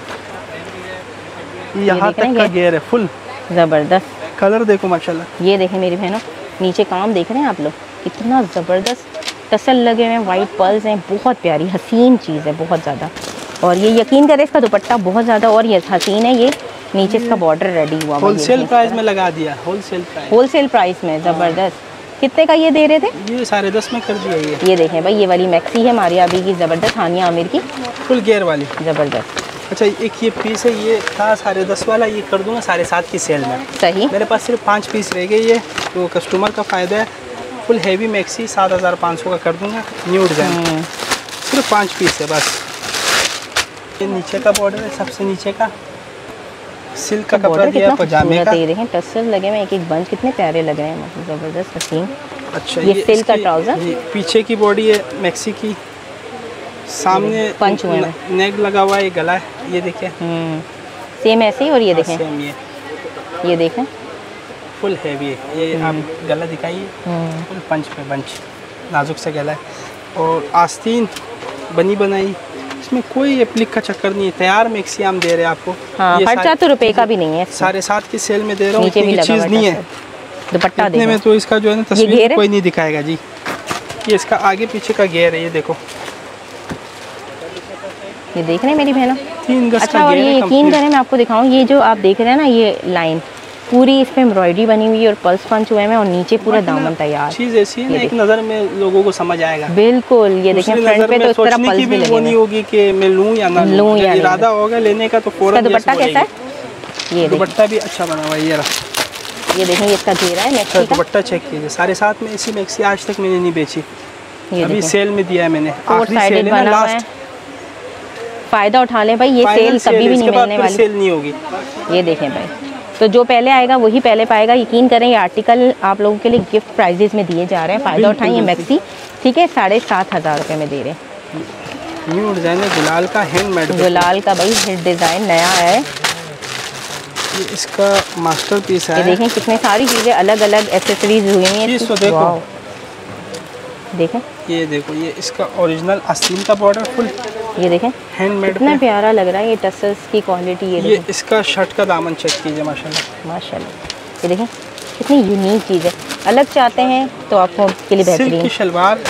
यहाँ तक का गेयर है फुल, जबरदस्त। कलर देखो माशाल्लाह। ये देखें मेरी बहनों, नीचे काम देख रहे हैं आप लोग, कितना ज़बरदस्त टसल लगे हुए हैं, वाइट पर्ल्स हैं, बहुत प्यारी हसीन चीज़ है, बहुत ज़्यादा। और ये यकीन करें इसका दुपट्टा बहुत ज़्यादा और ये हसीन है। ये नीचे इसका बॉर्डर रेडी हुआ, होलसेल प्राइस में लगा दिया। होलसेल प्राइस में ज़बरदस्त। कितने का ये दे रहे थे? ये 10.5 में कर दिया। ये देखें भाई, ये वाली मैक्सी है मारिया अभी की, ज़बरदस्त, हानिया आमिर की, फुल गेयर वाली, ज़बरदस्त। अच्छा, एक ये पीस है, ये था 10.5 वाला, ये कर दूंगा 7.5 की सेल में। सही। मेरे पास सिर्फ 5 पीस रह गए, ये तो कस्टमर का फ़ायदा है। फुल हैवी मैक्सी 7,500 का कर दूंगा, न्यू डिज़ाइन। सिर्फ 5 पीस है बस। ये नीचे का बॉर्डर है, सबसे नीचे का सिल्क का कपड़ा दिया पजामे का। ये देखें टसल लगे हुए, एक एक बंच कितने प्यारे लग रहे हैं, ज़बरदस्त हसीन। अच्छा, ये सिल्क का ट्राउज़र, पीछे की बॉडी है मैक्सी की, सामने पंच हुए हैं, नेक लगा हुआ है, गला है। ये देखें सेम ऐसे ही। और ये देखें, सेम ये देखें फुल हैवी है। ये आप गला दिखाइए, फुल पंच पे बंच, नाजुक से गला है। और आस्तीन बनी बनाई, इसमें कोई एप्लिक का चक्कर नहीं है। तैयार मैक्सी हम दे रहे हैं आपको। हाँ, 7.5 रुपए का भी नहीं है, 7.5 की सेल में दे रहा हूँ। इतनी चीज़ नहीं है। दुपट्टा देखने में तो इसका जो है ना तस्वीर कोई नहीं दिखाएगा जी। ये इसका आगे पीछे का गेयर है, ये देखो, ये देख रहे हैं मेरी बहनों। 3 गज अच्छा, का और गेयर ये है। यकीन करें मैं आपको दिखाऊं, ये जो आप देख रहे हैं ना, ये लाइन पूरी इस पे एम्ब्रॉयडरी बनी हुई है और पल्स पंच हुए हैं और नीचे पूरा दामन तैयार। चीज़ ऐसी है ना, एक नज़र में लोगों को समझ आएगा। बिल्कुल, ये देखें फ्रंट पे तो इस तरह पल्स भी लगे वो नहीं होगी कि मैं लूं या ना लूं। इरादा होगा लेने का तो फौरन। दुपट्टा कैसा है? ये दुपट्टा भी अच्छा बना हुआ है। ये देखें, ये इसका घेरा है मैक्सी का। दुपट्टा चेक कीजिए, 7.5 में ऐसी मैक्सी आज तक मैंने नहीं बेची, अभी सेल में दिया है मैंने। आखिरी सेल है लास्ट, फ़ायदा उठा लें भाई, ये सेल कभी भी नहीं मिलने वाली, सेल नहीं होगी। ये देखें भाई, तो जो पहले आएगा वही पहले पाएगा। यकीन करें, ये आर्टिकल आप लोगों के लिए गिफ्ट प्राइजेस में दिए जा रहे हैं, फ़ायदा उठाएं। ये मैक्सी ठीक है 7,500 रुपये में दे रहे हैं। न्यू डिज़ाइन है गुलाल का, हैंडमेड गुलाल का भाई, हिट डिज़ाइन नया है। ये इसका मास्टर पीस है। ये देखें कितनी सारी चीज़ें अलग अलग एसेसरीज हुई हैं। तो देखो, देखें, ये देखो, ये इसका ओरिजिनल आस्तीन का बॉर्डर फुल, ये देखें हैंडमेड, कितना प्यारा लग रहा है। ये टसल्स की क्वालिटी, ये इसका शर्ट का दामन चेक कीजिए माशाल्लाह, माशाल्लाह। ये देखें कितनी यूनिक चीज़ है, अलग चाहते हैं तो आपको के लिए बेहतरीन। सिल्क की शलवार।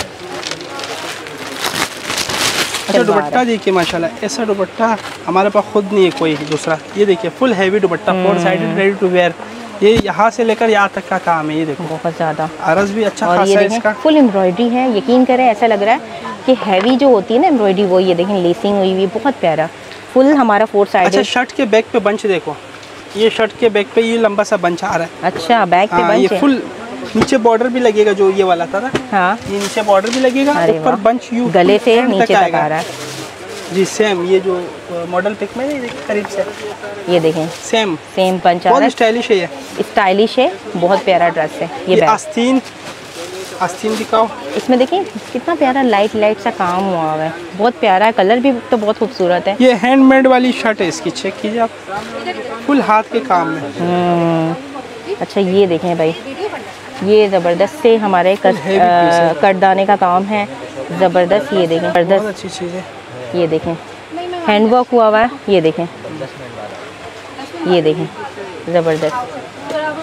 अच्छा, दुपट्टा देखिए माशाल्लाह, ऐसा दुपट्टा हमारे पास खुद नहीं है कोई दूसरा। ये देखिए full heavy dupatta, 4 sided, ready to wear. ये यहाँ से लेकर यहाँ तक का काम है। ये देखो बहुत ज़्यादा, अरज भी अच्छा और खासा ये है इसका। फुल एम्ब्रॉयडरी है। यकीन करें ऐसा लग रहा है कि हैवी जो होती है ना एम्ब्रॉयडरी, वो ये देखें लेसिंग हुई हुई, बहुत प्यारा फुल हमारा 4 साइडेड। अच्छा, शर्ट के बैक पे बंच देखो, ये शर्ट के बैक पे ये लंबा सा बंच आ रहा है। अच्छा, बैक पे बंच ये फुल नीचे बॉर्डर भी लगेगा, जो ये वाला था ना। हाँ, ये नीचे बॉर्डर भी लगेगा, ऊपर बंच यू गले से नीचे तक आ रहा है जी। सेम ये जो मॉडल पिक में नहीं करीब से, ये देखें सेम पंच, बहुत स्टाइलिश है। ये स्टाइलिश है, बहुत प्यारा ड्रेस है। ये आस्तीन दिखाओ, इसमें देखिए कितना प्यारा लाइट सा काम हुआ है, बहुत प्यारा है, कलर भी तो बहुत खूबसूरत है। ये हैंडमेड वाली शर्ट है, इसकी चेक कीजिए आप, फुल हाथ के काम में। अच्छा, ये देखें भाई, ये ज़बरदस्त से हमारे कटदाने का काम है, ज़बरदस्त। ये देखें, ज़बरदस्त अच्छी चीज़ है। ये देखें हैंडवर्क हुआ हुआ है। ये देखें, ये देखें ज़बरदस्त।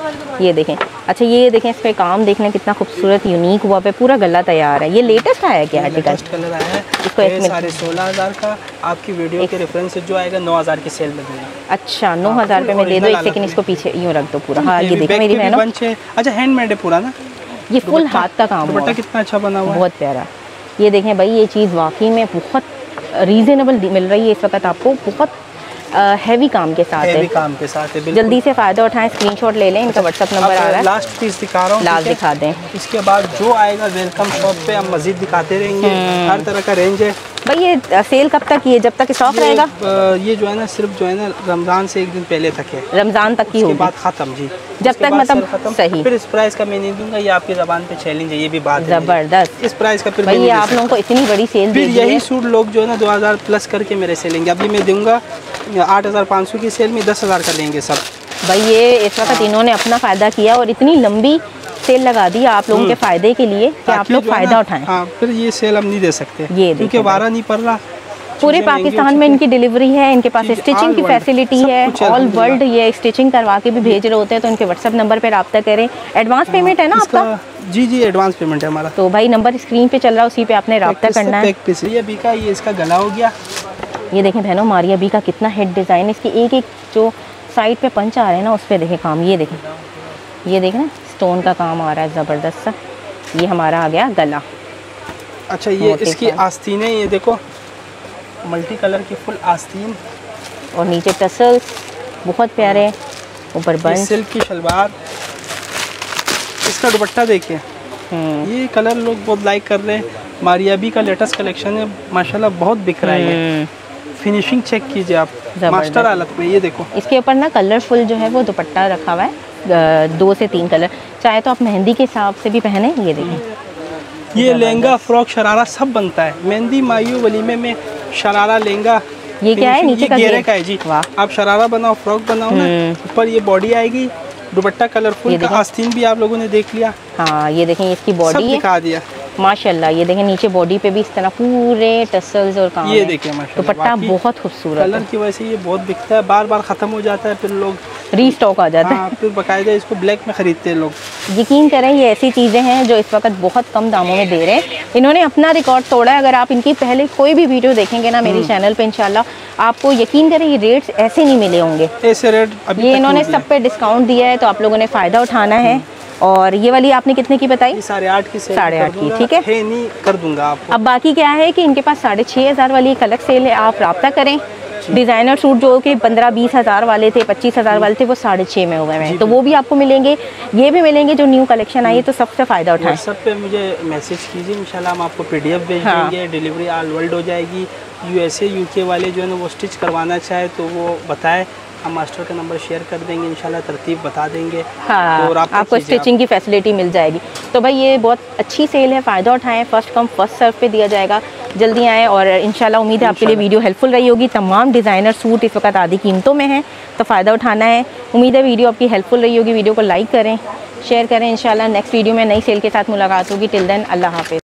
ये देखें। अच्छा ये देखें, इस पे काम देखना कितना खूबसूरत यूनिक हुआ पे, पूरा गला तैयार है। ये लेटेस्ट आया है क्या आर्टिकल? कलर आया है इसको 16,500 का। आपकी वीडियो के रेफरेंस से जो आएगा 9,000 की सेल में दूंगा। अच्छा 9,000 रुपये में दे दो। एक सेकंड इसको पीछे यूँ रख दो पूरा। हाँ ये देखो मेरी बहनों। अच्छा हैंडमेड है पूरा ना, ये फुल हाथ का काम है। कितना अच्छा बना हुआ है, बहुत प्यारा। ये देखें भाई, ये चीज़ वाकई में बहुत रीज़नेबल मिल रही है इस वक्त आपको, बहुत हैवी काम के साथ है। जल्दी से फ़ायदा उठाएं, स्क्रीनशॉट ले लें। इनका व्हाट्सअप नंबर आ रहा है। लास्ट पीस दिखा रहा हूँ, लास्ट दिखा दें। इसके बाद जो आएगा वेलकम शॉप पे हम मज़ीद दिखाते रहेंगे। हर तरह का रेंज है भाई। ये सेल कब तक है, जब तक स्टॉक रहेगा? ये जो है ना सिर्फ जो है ना रमज़ान से एक दिन पहले तक है, रमज़ान तक की होगी, बाद ख़त्म जी। जब तक मतलब सही। फिर इस प्राइस का मैं नहीं दूंगा, ये आपकी ज़बान पे चैलेंज है, ये भी बात ज़बरदस्त। इस प्राइस का फिर भाई ये आप लोगों को इतनी बड़ी सेल, फिर यही सूट लोग जो है ना 2,000 प्लस करके मेरे से लेंगे। अभी मैं दूंगा 8,500 की सेल में 10,000 का लेंगे सब। भाई ये इस वक्त इन्होंने अपना फ़ायदा किया और इतनी लंबी सेल लगा दी आप लोगों के फ़ायदे के लिए कि आप लोग फ़ायदा उठाएं। हाँ, फिर ये सेल हम नहीं दे सकते, ये क्योंकि वारा नहीं पड़ रहा। पूरे पाकिस्तान में इनकी डिलीवरी है, इनके पास स्टिचिंग की फैसिलिटी है, ऑल वर्ल्ड ये स्टिचिंग करवा के भी भेज रहे होते हैं। तो इनके व्हाट्सएप नंबर पर रब्ता करें। एडवांस पेमेंट है ना आपका? जी एडवांस पेमेंट है हमारा। तो भाई नंबर स्क्रीन पे चल रहा है, उसी पे आपने रब्ता करना है। ये बी का, ये इसका गला हो गया। ये देखें बहनों, मारिया बी का कितना हेड डिज़ाइन है। इसकी एक एक जो साइड पे पंच आ रहे हैं ना, उस पर देखें काम। ये देखें ना, स्टोन का काम आ रहा है ज़बरदस्त सा। ये हमारा आ गया गला। अच्छा ये इसकी आस्तीनें, ये देखो मल्टी कलर की फुल आस्तीन और नीचे टसल्स बहुत प्यारे, ऊपर बंच, सिल्क की शलवार। इसका दुपट्टा देखिए, ये कलर लोग बहुत लाइक कर रहे हैं। मारिया बी का लेटेस्ट कलेक्शन है माशाल्लाह, बहुत बिक रहा है। फिनिशिंग चेक कीजिए आप, मास्टर हालत में। ये देखो इसके ऊपर ना कलरफुल जो है वो दुपट्टा रखा हुआ है, 2 से 3 कलर। चाहे तो आप मेहंदी के हिसाब से भी पहने। ये देखें, ये लहंगा फ्रॉक शरारा सब बनता है। मेहंदी मायू वलीमे में शरारा लहंगा। ये क्या है, नीचे का घेरे का है जी। आप शरारा बनाओ, फ्रॉक बनाओ ना, ऊपर ये बॉडी आएगी, दुपट्टा कलरफुल का। आस्तीन भी आप लोगों ने देख लिया। हाँ ये देखें, इसकी बॉडी दिखा दिया माशाल्लाह। ये देखें नीचे बॉडी पे भी इस तरह पूरे टसल्स और काम। ये देखिए माशाल्लाह, दुपट्टा बहुत खूबसूरत। कलर की वजह से ये बहुत बिकता है, बार बार ख़त्म हो जाता है, फिर लोग रीस्टॉक आ जाता है। फिर बाकायदा इसको ब्लैक में ख़रीदते हैं लोग। यकीन करें ये ऐसी चीज़ें हैं जो इस वक्त बहुत कम दामों में दे रहे हैं। इन्होंने अपना रिकॉर्ड तोड़ा है। अगर आप इनकी पहले कोई भी वीडियो देखेंगे ना मेरे चैनल पे, इंशाल्लाह आपको यकीन करें ये रेट्स ऐसे नहीं मिले होंगे। ऐसे रेट अभी ये इन्होंने सब पे डिस्काउंट दिया है, तो आप लोगों ने फ़ायदा उठाना है। और ये वाली आपने कितने की बताई? 8,500 की। 8,500 की, ठीक है, नहीं कर दूंगा आपको। अब बाकी क्या है कि इनके पास 6,500 वाली एक अलग सेल है, आप रब्ता करें। डिज़ाइनर सूट जो कि 15-20 हज़ार वाले थे, 25 हज़ार वाले थे, वो 6,500 में हुए हैं, तो वो भी आपको मिलेंगे। ये भी मिलेंगे जो न्यू कलेक्शन आई है, तो सबसे फ़ायदा उठाएं। सब पे मुझे मैसेज कीजिए, इंशाल्लाह हम आपको PDF भेज देंगे। डिलीवरी ऑल वर्ल्ड हो जाएगी। USA UK वाले जो है ना वो स्टिच करवाना चाहे तो वो बताएं, हम मास्टर का नंबर शेयर कर देंगे, इंशाल्लाह तरतीब बता देंगे। हाँ, तो आपको स्टिचिंग की फैसिलिटी मिल जाएगी। तो भाई ये बहुत अच्छी सेल है, फ़ायदा उठाएं। फर्स्ट कम फर्स्ट सर्व पे दिया जाएगा, जल्दी आएँ। और इंशाल्लाह उम्मीद है आपके लिए वीडियो हेल्पफुल रही होगी। तमाम डिज़ाइनर सूट इस वक्त आधी कीमतों में हैं, तो फ़ायदा उठाना है। उम्मीद है वीडियो आपकी हेल्पफुल रही होगी। वीडियो को लाइक करें, शेयर करें। इंशाल्लाह नेक्स्ट वीडियो में नई सेल के साथ मुलाकात होगी। टिल देन अल्लाह हाफ़िज़।